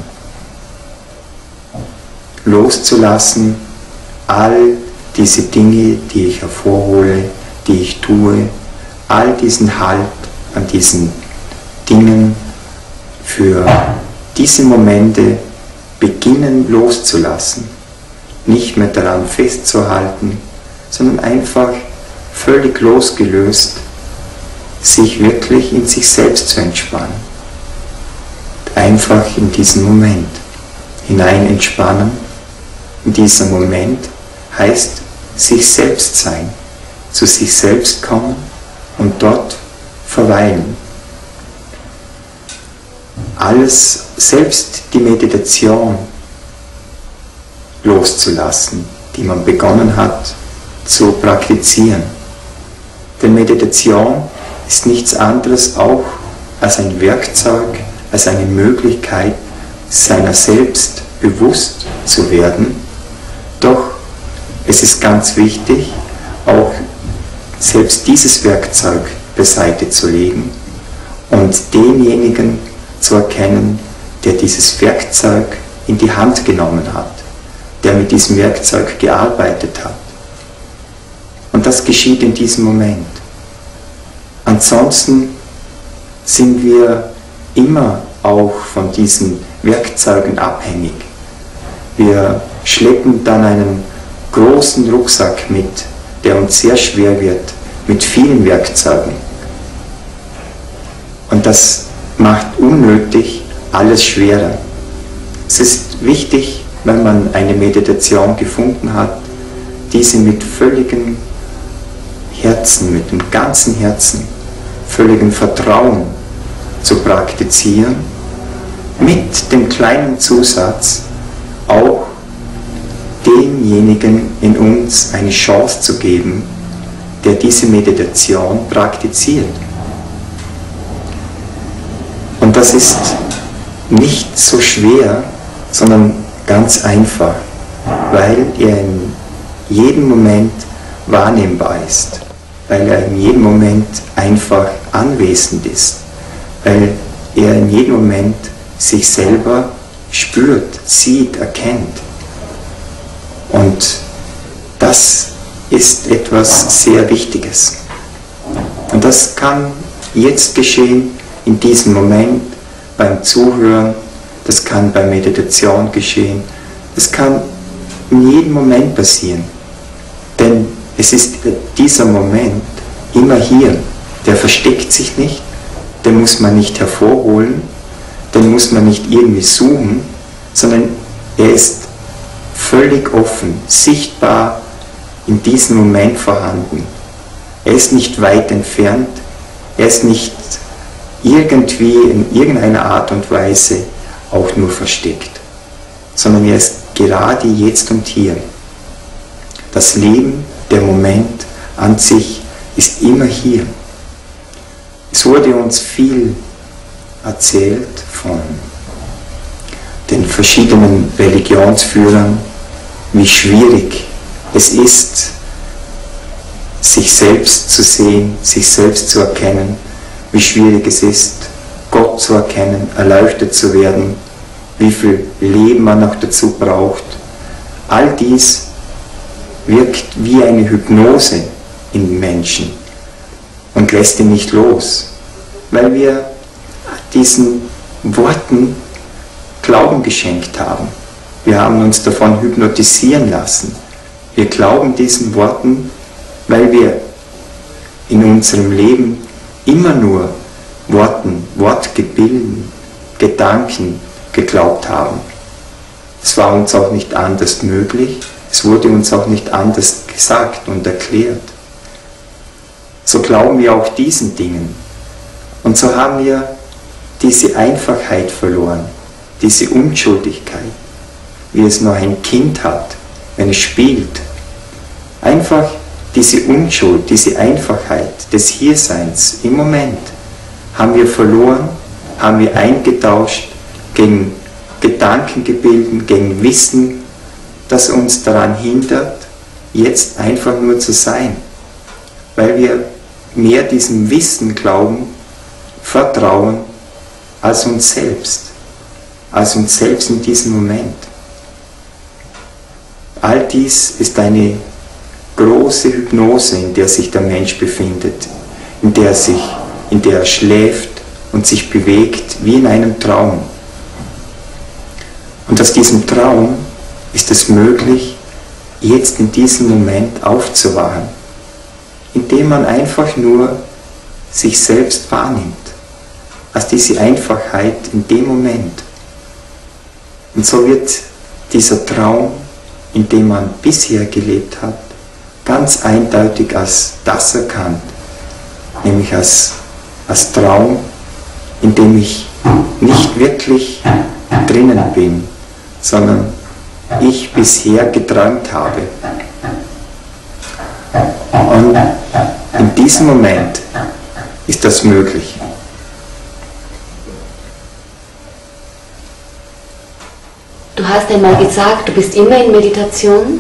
[SPEAKER 2] Loszulassen, all diese Dinge, die ich hervorhole, die ich tue, all diesen Halt an diesen Dingen für diese Momente beginnen loszulassen, nicht mehr daran festzuhalten, sondern einfach völlig losgelöst, sich wirklich in sich selbst zu entspannen. Einfach in diesen Moment hinein entspannen. In diesem Moment heißt sich selbst sein, zu sich selbst kommen und dort verweilen. Alles, selbst die Meditation loszulassen, die man begonnen hat zu praktizieren. Denn Meditation ist nichts anderes auch als ein Werkzeug, als eine Möglichkeit, seiner selbst bewusst zu werden. Doch es ist ganz wichtig, auch selbst dieses Werkzeug beiseite zu legen und denjenigen zu erkennen, der dieses Werkzeug in die Hand genommen hat, der mit diesem Werkzeug gearbeitet hat. Und das geschieht in diesem Moment. Ansonsten sind wir immer auch von diesen Werkzeugen abhängig. Wir schleppen dann einen großen Rucksack mit, der uns sehr schwer wird, mit vielen Werkzeugen. Und das macht unnötig alles schwerer. Es ist wichtig, wenn man eine Meditation gefunden hat, diese mit völligem Herzen, mit dem ganzen Herzen, völligem Vertrauen zu praktizieren, mit dem kleinen Zusatz, auch demjenigen in uns eine Chance zu geben, der diese Meditation praktiziert. Und das ist nicht so schwer, sondern ganz einfach, weil er in jedem Moment wahrnehmbar ist, weil er in jedem Moment einfach anwesend ist, weil er in jedem Moment sich selber spürt, sieht, erkennt. Und das ist etwas sehr Wichtiges. Und das kann jetzt geschehen, in diesem Moment, beim Zuhören, das kann bei Meditation geschehen, das kann in jedem Moment passieren. Denn es ist dieser Moment immer hier, der versteckt sich nicht, den muss man nicht hervorholen, den muss man nicht irgendwie suchen, sondern er ist völlig offen, sichtbar in diesem Moment vorhanden. Er ist nicht weit entfernt, er ist nicht irgendwie in irgendeiner Art und Weise auch nur versteckt, sondern er ist gerade jetzt und hier. Das Leben, der Moment an sich ist immer hier. Es wurde uns viel erzählt von den verschiedenen Religionsführern, wie schwierig es ist, sich selbst zu sehen, sich selbst zu erkennen, wie schwierig es ist, Gott zu erkennen, erleuchtet zu werden, wie viel Leben man noch dazu braucht. All dies wirkt wie eine Hypnose in den Menschen und lässt ihn nicht los, weil wir diesen Worten Glauben geschenkt haben. Wir haben uns davon hypnotisieren lassen. Wir glauben diesen Worten, weil wir in unserem Leben immer nur Worten, Wortgebilden, Gedanken geglaubt haben. Es war uns auch nicht anders möglich, Es wurde uns auch nicht anders gesagt und erklärt. So glauben wir auch diesen Dingen. Und so haben wir diese Einfachheit verloren, diese Unschuldigkeit, wie es nur ein Kind hat, wenn es spielt. Einfach diese Unschuld, diese Einfachheit des Hierseins im Moment haben wir verloren, haben wir eingetauscht gegen Gedankengebilden, gegen Wissen, das uns daran hindert, jetzt einfach nur zu sein, weil wir mehr diesem Wissen glauben, vertrauen, als uns selbst in diesem Moment. All dies ist eine große Hypnose, in der sich der Mensch befindet, in der er schläft und sich bewegt wie in einem Traum. Und aus diesem Traum ist es möglich, jetzt in diesem Moment aufzuwachen, indem man einfach nur sich selbst wahrnimmt, als diese Einfachheit in dem Moment. Und so wird dieser Traum, in dem man bisher gelebt hat, ganz eindeutig als das erkannt, nämlich als Traum, in dem ich nicht wirklich drinnen bin, sondern ich bisher geträumt habe. Und in diesem Moment ist das möglich.
[SPEAKER 3] Du hast einmal gesagt, du bist immer in Meditation.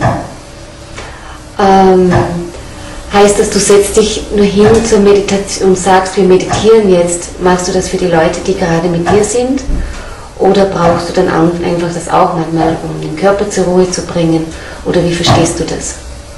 [SPEAKER 3] Heißt das, du setzt dich nur hin zur Meditation und sagst, wir meditieren jetzt. Machst du das für die Leute, die gerade mit dir sind? Oder brauchst du dann einfach das auch manchmal, um den Körper zur Ruhe zu bringen? Oder wie verstehst du das?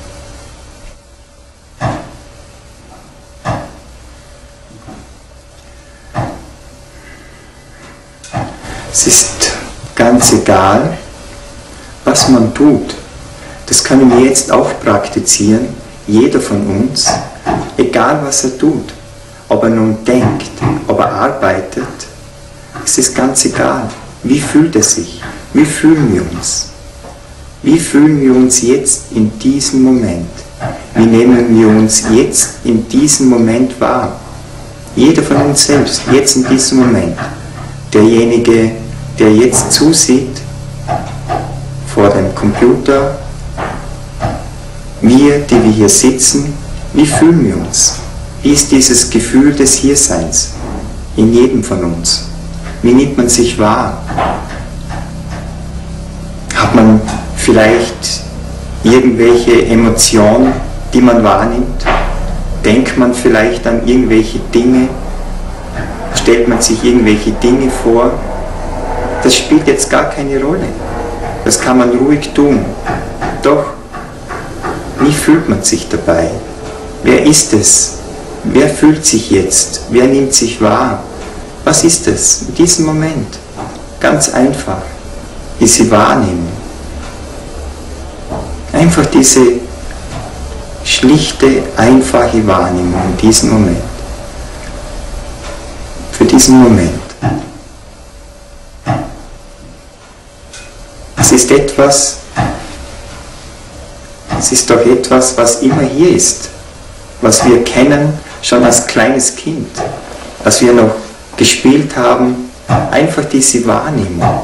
[SPEAKER 2] Es ist ganz egal, was man tut. Das können wir jetzt auch praktizieren, jeder von uns, egal was er tut. Ob er nun denkt, ob er arbeitet, es ist ganz egal. Wie fühlt er sich? Wie fühlen wir uns? Wie fühlen wir uns jetzt in diesem Moment? Wie nehmen wir uns jetzt in diesem Moment wahr? Jeder von uns selbst, jetzt in diesem Moment. Derjenige, der jetzt zusieht, vor dem Computer, wir, die wir hier sitzen, wie fühlen wir uns? Wie ist dieses Gefühl des Hierseins in jedem von uns? Wie nimmt man sich wahr? Hat man vielleicht irgendwelche Emotionen, die man wahrnimmt? Denkt man vielleicht an irgendwelche Dinge? Stellt man sich irgendwelche Dinge vor? Das spielt jetzt gar keine Rolle. Das kann man ruhig tun. Doch, wie fühlt man sich dabei? Wer ist es? Wer fühlt sich jetzt? Wer nimmt sich wahr? Was ist es in diesem Moment? Ganz einfach. Diese Wahrnehmung. Einfach diese schlichte, einfache Wahrnehmung in diesem Moment. Für diesen Moment. Es ist doch etwas, was immer hier ist, was wir kennen schon als kleines Kind, was wir noch gespielt haben, einfach diese Wahrnehmung.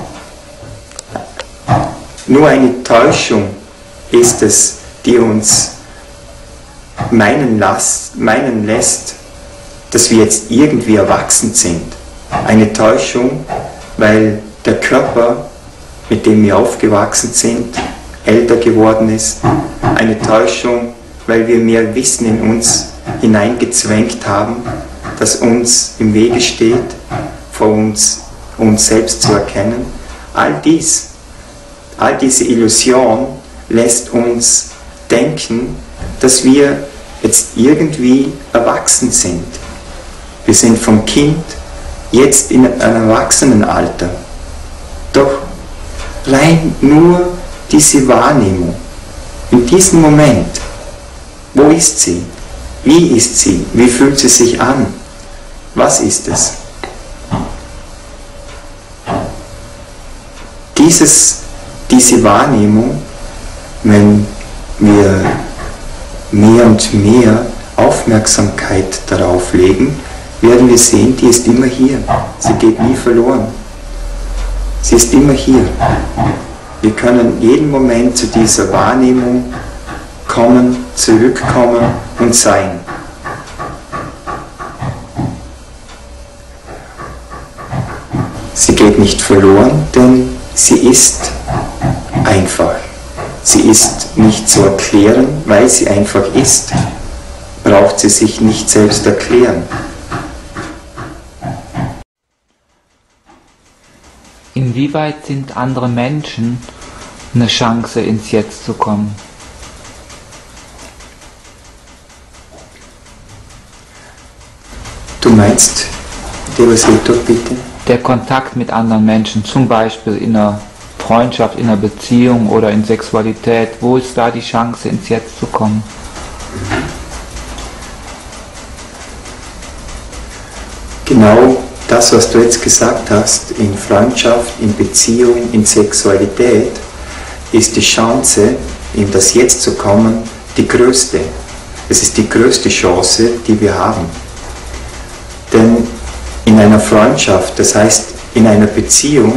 [SPEAKER 2] Nur eine Täuschung ist es, die uns meinen lässt, dass wir jetzt irgendwie erwachsen sind. Eine Täuschung, weil der Körper, mit dem wir aufgewachsen sind, älter geworden ist. Eine Täuschung, weil wir mehr Wissen in uns hineingezwängt haben, das uns im Wege steht, vor uns selbst zu erkennen. All diese Illusion lässt uns denken, dass wir jetzt irgendwie erwachsen sind. Wir sind vom Kind jetzt in einem Erwachsenenalter. Doch allein nur diese Wahrnehmung, in diesem Moment, wo ist sie? Wie ist sie? Wie fühlt sie sich an? Was ist es? Diese Wahrnehmung wenn wir mehr und mehr Aufmerksamkeit darauf legen, werden wir sehen, die ist immer hier. Sie geht nie verloren. Sie ist immer hier. Wir können jeden Moment zu dieser Wahrnehmung kommen, zurückkommen und sein. Sie geht nicht verloren, denn sie ist einfach. Sie ist nicht zu erklären, weil sie einfach ist. Braucht sie sich nicht selbst erklären.
[SPEAKER 1] Inwieweit sind andere Menschen eine Chance, ins Jetzt zu kommen?
[SPEAKER 2] Du meinst, Devasito, bitte?
[SPEAKER 1] Der Kontakt mit anderen Menschen, zum Beispiel in einer Freundschaft, in einer Beziehung oder in Sexualität, wo ist da die Chance, ins Jetzt zu kommen?
[SPEAKER 2] Genau das, was du jetzt gesagt hast, in Freundschaft, in Beziehung, in Sexualität, ist die Chance, in das Jetzt zu kommen, die größte. Es ist die größte Chance, die wir haben. Denn in einer Freundschaft, das heißt in einer Beziehung,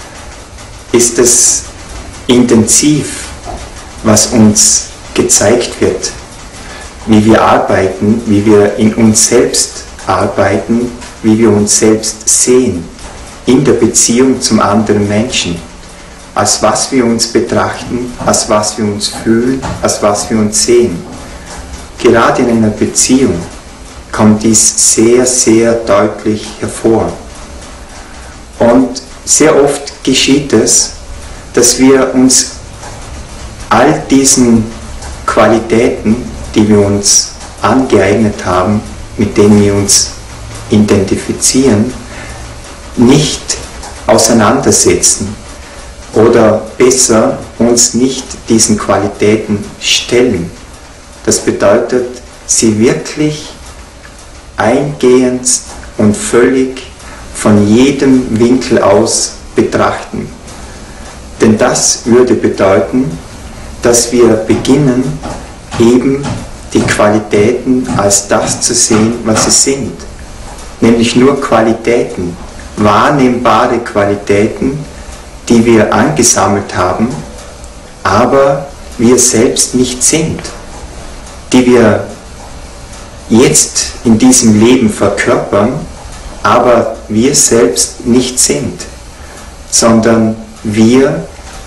[SPEAKER 2] ist es intensiv, was uns gezeigt wird, wie wir arbeiten, wie wir in uns selbst arbeiten, wie wir uns selbst sehen, in der Beziehung zum anderen Menschen, als was wir uns betrachten, als was wir uns fühlen, als was wir uns sehen. Gerade in einer Beziehung kommt dies sehr, sehr deutlich hervor. Und sehr oft geschieht es, dass wir uns all diesen Qualitäten, die wir uns angeeignet haben, mit denen wir uns identifizieren, nicht auseinandersetzen oder besser uns nicht diesen Qualitäten stellen. Das bedeutet, sie wirklich eingehend und völlig von jedem Winkel aus betrachten. Denn das würde bedeuten, dass wir beginnen, eben die Qualitäten als das zu sehen, was sie sind. Nämlich nur Qualitäten, wahrnehmbare Qualitäten, die wir angesammelt haben, aber wir selbst nicht sind, die wir jetzt in diesem Leben verkörpern, aber wir selbst nicht sind, sondern wir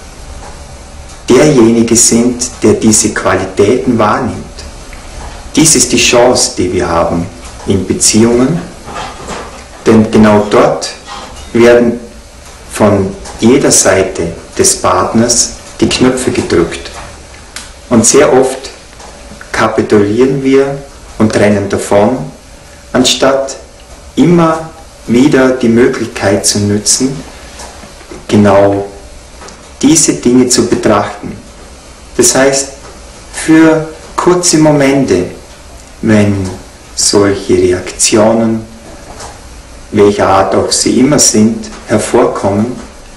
[SPEAKER 2] derjenige sind, der diese Qualitäten wahrnimmt. Dies ist die Chance, die wir haben in Beziehungen, denn genau dort werden von jeder Seite des Partners die Knöpfe gedrückt. Und sehr oft kapitulieren wir und rennen davon, anstatt immer wieder die Möglichkeit zu nutzen, genau diese Dinge zu betrachten. Das heißt, für kurze Momente, wenn solche Reaktionen, welcher Art auch sie immer sind, hervorkommen,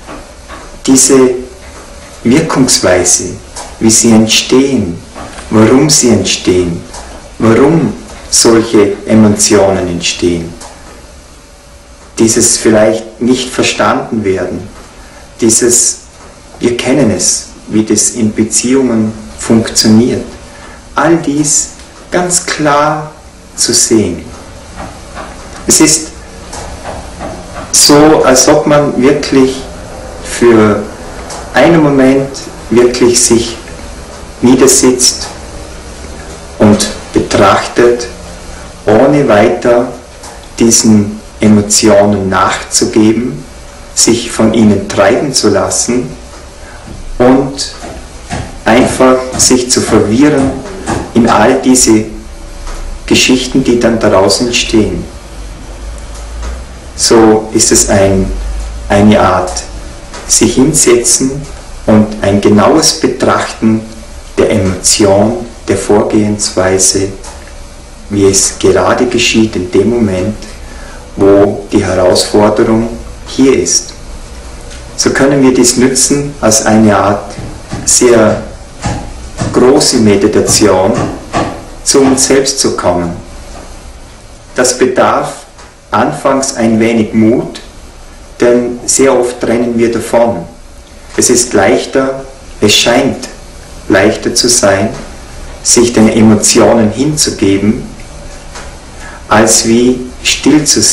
[SPEAKER 2] diese Wirkungsweise, wie sie entstehen, warum sie entstehen, warum solche Emotionen entstehen, dieses vielleicht nicht verstanden werden, dieses, wir kennen es, wie das in Beziehungen funktioniert, all dies ganz klar zu sehen. Es ist so, als ob man wirklich für einen Moment wirklich sich niedersitzt und betrachtet, ohne weiter diesen Emotionen nachzugeben, sich von ihnen treiben zu lassen und einfach sich zu verwirren in all diese Geschichten, die dann daraus entstehen. So ist es eine Art sich hinsetzen und ein genaues Betrachten der Emotion, der Vorgehensweise, wie es gerade geschieht in dem Moment, wo die Herausforderung hier ist. So können wir dies nutzen als eine Art sehr große Meditation, zu uns selbst zu kommen. Das bedarf anfangs ein wenig Mut, denn sehr oft rennen wir davon. Es ist leichter, es scheint leichter zu sein, sich den Emotionen hinzugeben, als wie still zu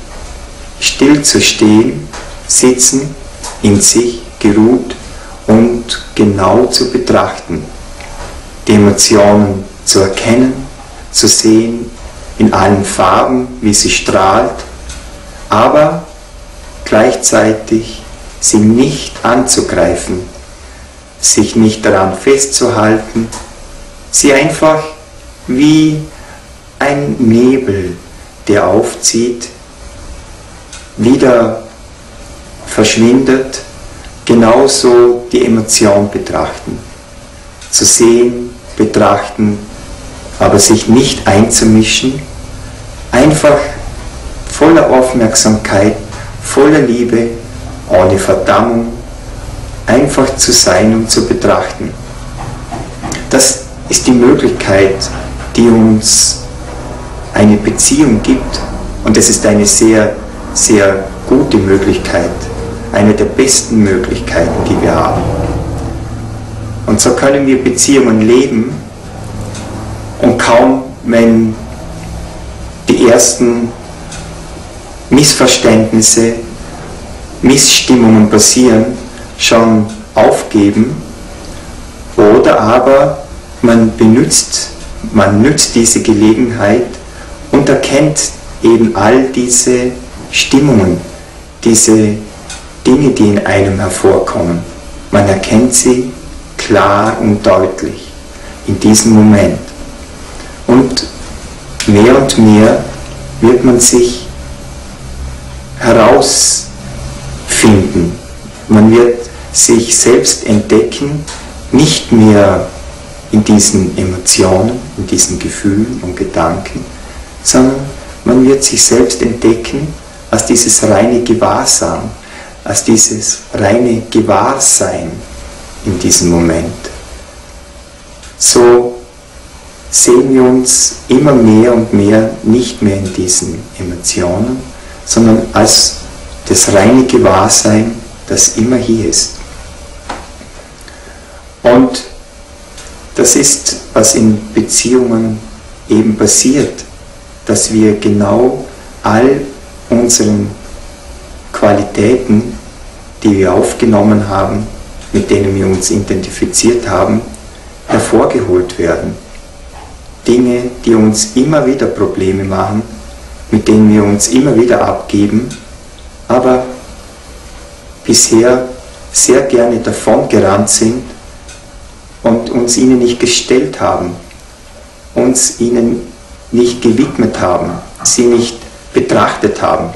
[SPEAKER 2] stehen, sitzen, in sich geruht und genau zu betrachten, die Emotionen zu erkennen, zu sehen, in allen Farben, wie sie strahlt, aber gleichzeitig sie nicht anzugreifen, sich nicht daran festzuhalten, sie einfach wie ein Nebel, der aufzieht, wieder verschwindet, genauso die Emotion betrachten. Zu sehen, betrachten, aber sich nicht einzumischen, einfach voller Aufmerksamkeit, voller Liebe, ohne Verdammung, einfach zu sein und zu betrachten. Das ist die Möglichkeit, die uns eine Beziehung gibt, und es ist eine sehr, sehr gute Möglichkeit, eine der besten Möglichkeiten, die wir haben. Und so können wir Beziehungen leben, und kaum, wenn die ersten Missverständnisse, Missstimmungen passieren, schon aufgeben, oder aber man nützt diese Gelegenheit und erkennt eben all diese Stimmungen, diese Dinge, die in einem hervorkommen. Man erkennt sie klar und deutlich in diesem Moment. Und mehr wird man sich herausfinden. Man wird sich selbst entdecken, nicht mehr in diesen Emotionen, in diesen Gefühlen und Gedanken, sondern man wird sich selbst entdecken als dieses reine Gewahrsam, als dieses reine Gewahrsein in diesem Moment. So sehen wir uns immer mehr und mehr nicht mehr in diesen Emotionen, sondern als das reine Gewahrsein, das immer hier ist. Und das ist, was in Beziehungen eben passiert, dass wir genau all unseren Qualitäten, die wir aufgenommen haben, mit denen wir uns identifiziert haben, hervorgeholt werden. Dinge, die uns immer wieder Probleme machen, mit denen wir uns immer wieder abgeben, aber bisher sehr gerne davongerannt sind und uns ihnen nicht gestellt haben, uns ihnen nicht gewidmet haben, sie nicht betrachtet haben.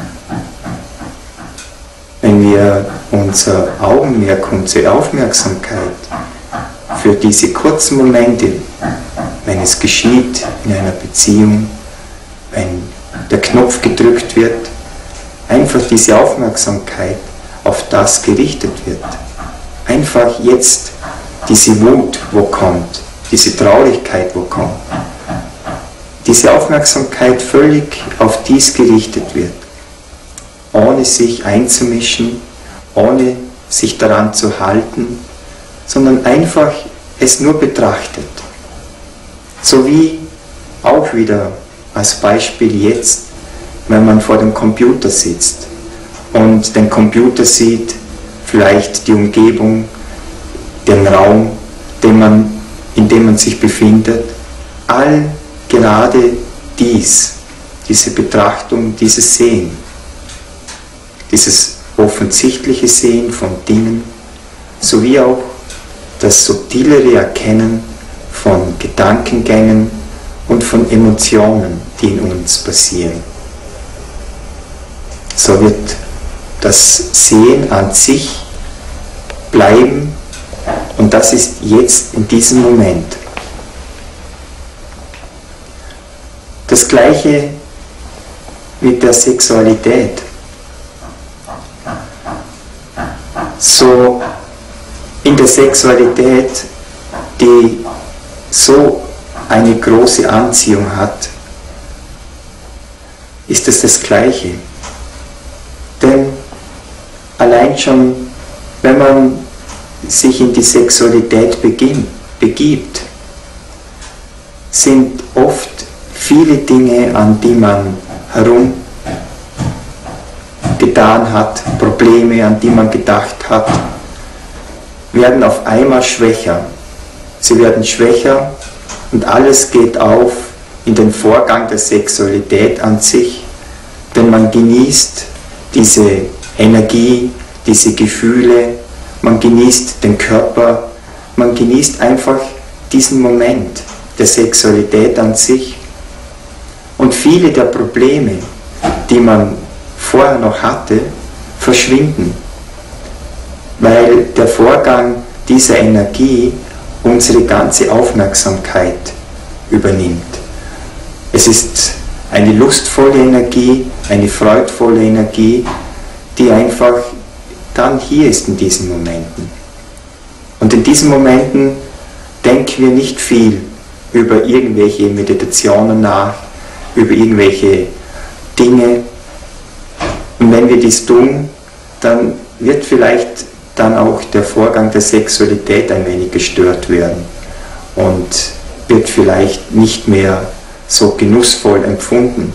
[SPEAKER 2] Wenn wir unser Augenmerk, unsere Aufmerksamkeit für diese kurzen Momente, wenn es geschieht in einer Beziehung, wenn der Knopf gedrückt wird, einfach diese Aufmerksamkeit auf das gerichtet wird. Einfach jetzt diese Wut, wo kommt, diese Traurigkeit, wo kommt, diese Aufmerksamkeit völlig auf dies gerichtet wird, ohne sich einzumischen, ohne sich daran zu halten, sondern einfach es nur betrachtet. So wie auch wieder als Beispiel jetzt, wenn man vor dem Computer sitzt und den Computer sieht, vielleicht die Umgebung, den Raum, in dem man sich befindet, all gerade diese Betrachtung, dieses Sehen, dieses offensichtliche Sehen von Dingen, sowie auch das subtilere Erkennen von Gedankengängen und von Emotionen, die in uns passieren. So wird das Sehen an sich bleiben, und das ist jetzt in diesem Moment. Das Gleiche mit der Sexualität. So in der Sexualität die so eine große Anziehung hat, ist es das Gleiche. Denn allein schon, wenn man sich in die Sexualität begibt, sind oft viele Dinge, an die man herumgetan hat, Probleme, an die man gedacht hat, werden auf einmal schwächer. Sie werden schwächer und alles geht auf in den Vorgang der Sexualität an sich, denn man genießt diese Energie, diese Gefühle, man genießt den Körper, man genießt einfach diesen Moment der Sexualität an sich. Und viele der Probleme, die man vorher noch hatte, verschwinden, weil der Vorgang dieser Energie unsere ganze Aufmerksamkeit übernimmt. Es ist eine lustvolle Energie, eine freudvolle Energie, die einfach dann hier ist in diesen Momenten. Und in diesen Momenten denken wir nicht viel über irgendwelche Meditationen nach, über irgendwelche Dinge. Und wenn wir dies tun, dann wird vielleicht dann auch der Vorgang der Sexualität ein wenig gestört werden und wird vielleicht nicht mehr so genussvoll empfunden.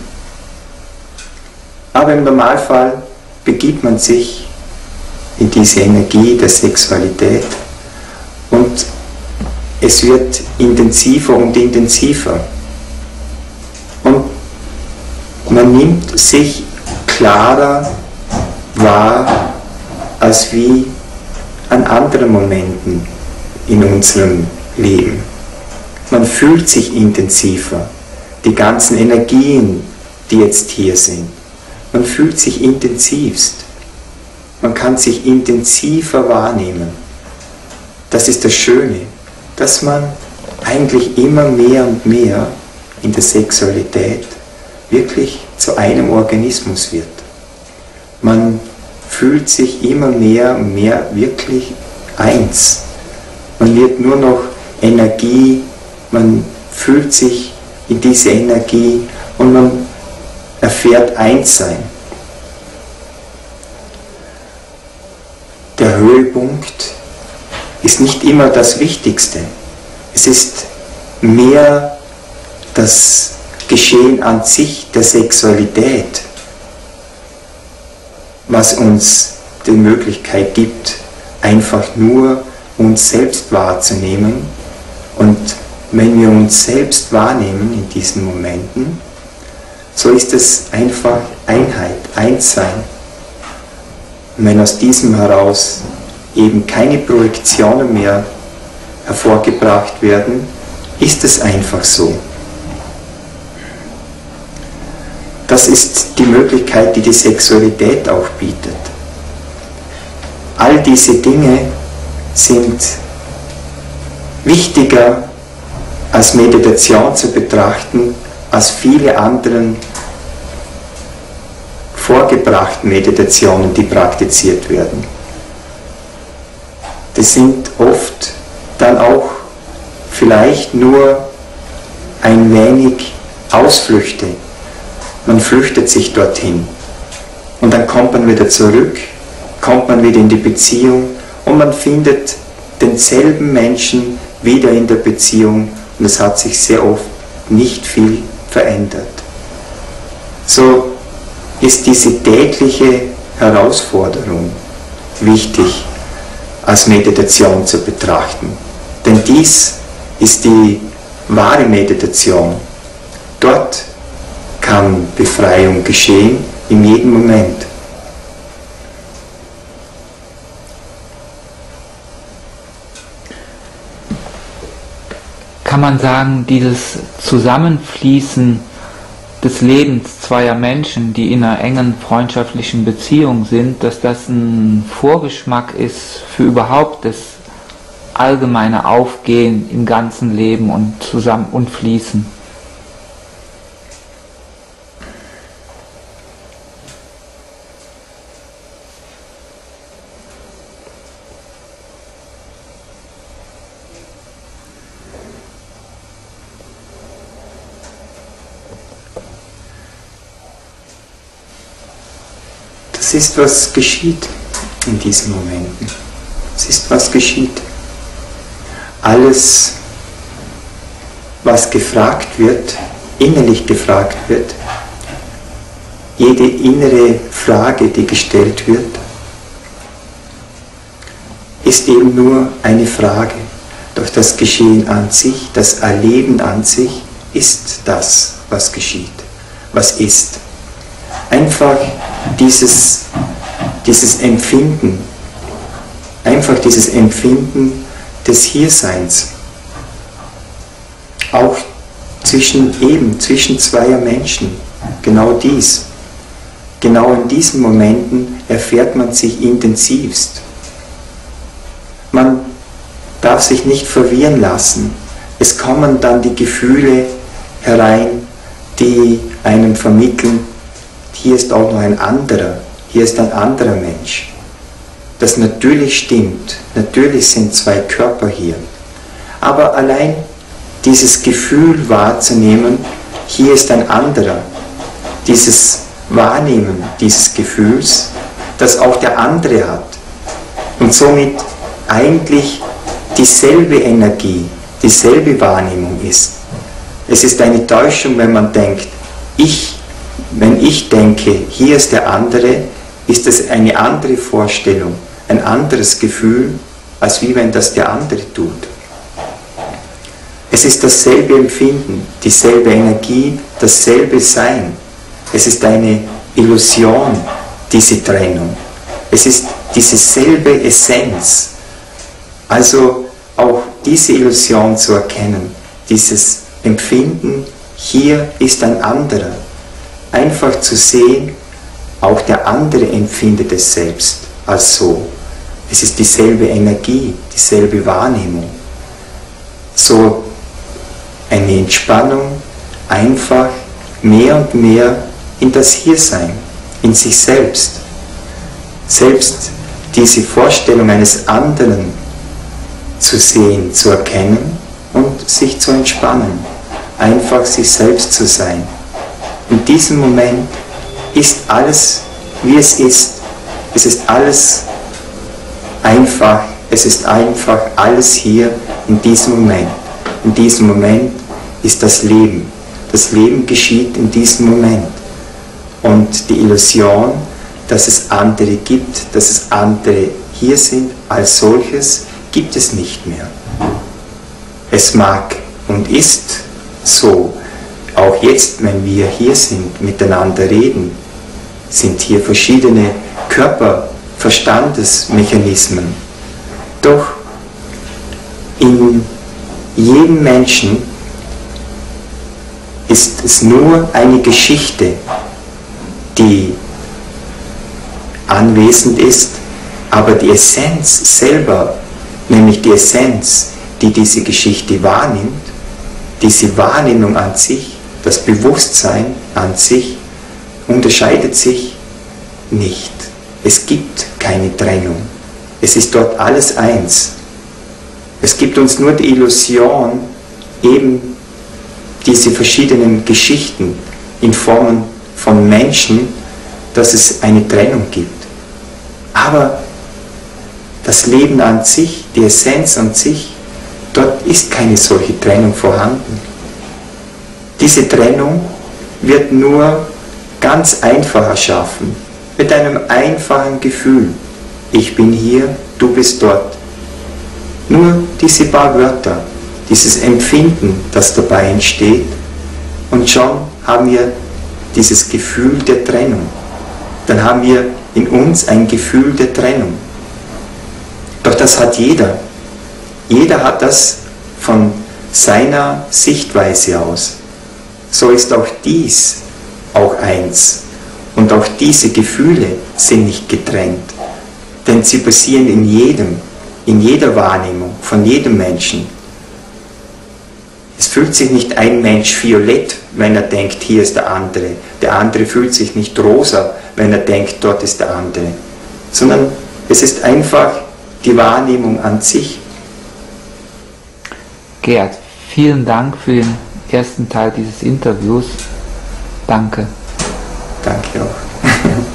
[SPEAKER 2] Aber im Normalfall begibt man sich in diese Energie der Sexualität und es wird intensiver und intensiver. Und man nimmt sich klarer wahr als wie an anderen Momenten in unserem Leben. Man fühlt sich intensiver. Die ganzen Energien, die jetzt hier sind. Man fühlt sich intensivst. Man kann sich intensiver wahrnehmen. Das ist das Schöne, dass man eigentlich immer mehr und mehr in der Sexualität wirklich zu einem Organismus wird. Man fühlt sich immer mehr und mehr wirklich eins. Man wird nur noch Energie, man fühlt sich in diese Energie und man erfährt Einssein. Der Höhepunkt ist nicht immer das Wichtigste. Es ist mehr das Geschehen an sich der Sexualität, was uns die Möglichkeit gibt, einfach nur uns selbst wahrzunehmen. Und wenn wir uns selbst wahrnehmen in diesen Momenten, so ist es einfach Einheit, Einssein. Und wenn aus diesem heraus eben keine Projektionen mehr hervorgebracht werden, ist es einfach so. Das ist die Möglichkeit, die die Sexualität auch bietet. All diese Dinge sind wichtiger als Meditation zu betrachten, als viele anderen vorgebrachten Meditationen, die praktiziert werden. Das sind oft dann auch vielleicht nur ein wenig Ausflüchte. Man flüchtet sich dorthin und dann kommt man wieder zurück, kommt man wieder in die Beziehung und man findet denselben Menschen wieder in der Beziehung und es hat sich sehr oft nicht viel verändert. So ist diese tägliche Herausforderung wichtig als Meditation zu betrachten. Denn dies ist die wahre Meditation. Dort kann Befreiung geschehen in jedem Moment.
[SPEAKER 1] Kann man sagen, dieses Zusammenfließen des Lebens zweier Menschen, die in einer engen freundschaftlichen Beziehung sind, dass das ein Vorgeschmack ist für überhaupt das allgemeine Aufgehen im ganzen Leben und zusammen und Fließen?
[SPEAKER 2] es ist, was geschieht in diesen Momenten. Es ist, was geschieht. Alles, was gefragt wird, innerlich gefragt wird, jede innere Frage, die gestellt wird, ist eben nur eine Frage. Doch das Geschehen an sich, das Erleben an sich, ist das, was geschieht, was ist. Einfach dieses Empfinden, einfach dieses Empfinden des Hierseins. Auch zwischen zweier Menschen, genau dies. Genau in diesen Momenten erfährt man sich intensivst. Man darf sich nicht verwirren lassen. Es kommen dann die Gefühle herein, die einem vermitteln, hier ist auch noch ein anderer, hier ist ein anderer Mensch. Das natürlich stimmt, natürlich sind zwei Körper hier. Aber allein dieses Gefühl wahrzunehmen, hier ist ein anderer, dieses Wahrnehmen dieses Gefühls, das auch der andere hat und somit eigentlich dieselbe Energie, dieselbe Wahrnehmung ist. Es ist eine Täuschung, wenn man denkt, wenn ich denke, hier ist der andere, ist es eine andere Vorstellung, ein anderes Gefühl, als wie wenn das der andere tut. Es ist dasselbe Empfinden, dieselbe Energie, dasselbe Sein. Es ist eine Illusion, diese Trennung. Es ist dieselbe Essenz. Also auch diese Illusion zu erkennen, dieses Empfinden, hier ist ein anderer. Einfach zu sehen, auch der andere empfindet es selbst als so. Es ist dieselbe Energie, dieselbe Wahrnehmung. So eine Entspannung, einfach mehr und mehr in das Hiersein, in sich selbst. Selbst diese Vorstellung eines anderen zu sehen, zu erkennen und sich zu entspannen. Einfach sich selbst zu sein. In diesem Moment ist alles, wie es ist. Es ist alles einfach. Es ist einfach alles hier in diesem Moment. In diesem Moment ist das Leben. Das Leben geschieht in diesem Moment. Und die Illusion, dass es andere gibt, dass es andere hier sind, als solches, gibt es nicht mehr. Es mag und ist so, auch jetzt, wenn wir hier sind, miteinander reden, sind hier verschiedene Körperverstandesmechanismen. Doch in jedem Menschen ist es nur eine Geschichte, die anwesend ist, aber die Essenz selber, nämlich die Essenz, die diese Geschichte wahrnimmt, diese Wahrnehmung an sich, das Bewusstsein an sich, unterscheidet sich nicht. Es gibt keine Trennung. Es ist dort alles eins. Es gibt uns nur die Illusion, eben diese verschiedenen Geschichten in Formen von Menschen, dass es eine Trennung gibt. Aber das Leben an sich, die Essenz an sich, dort ist keine solche Trennung vorhanden. Diese Trennung wird nur ganz einfach erschaffen, mit einem einfachen Gefühl. Ich bin hier, du bist dort. Nur diese paar Wörter, dieses Empfinden, das dabei entsteht, und schon haben wir dieses Gefühl der Trennung. Dann haben wir in uns ein Gefühl der Trennung. Doch das hat jeder. Jeder hat das von seiner Sichtweise aus. So ist auch dies auch eins. Und auch diese Gefühle sind nicht getrennt. Denn sie passieren in jedem, in jeder Wahrnehmung, von jedem Menschen. Es fühlt sich nicht ein Mensch violett, wenn er denkt, hier ist der andere. Der andere fühlt sich nicht rosa, wenn er denkt, dort ist der andere. Sondern es ist einfach die Wahrnehmung an sich.
[SPEAKER 1] Gerd, vielen Dank für den ersten Teil dieses Interviews. Danke.
[SPEAKER 2] Danke auch.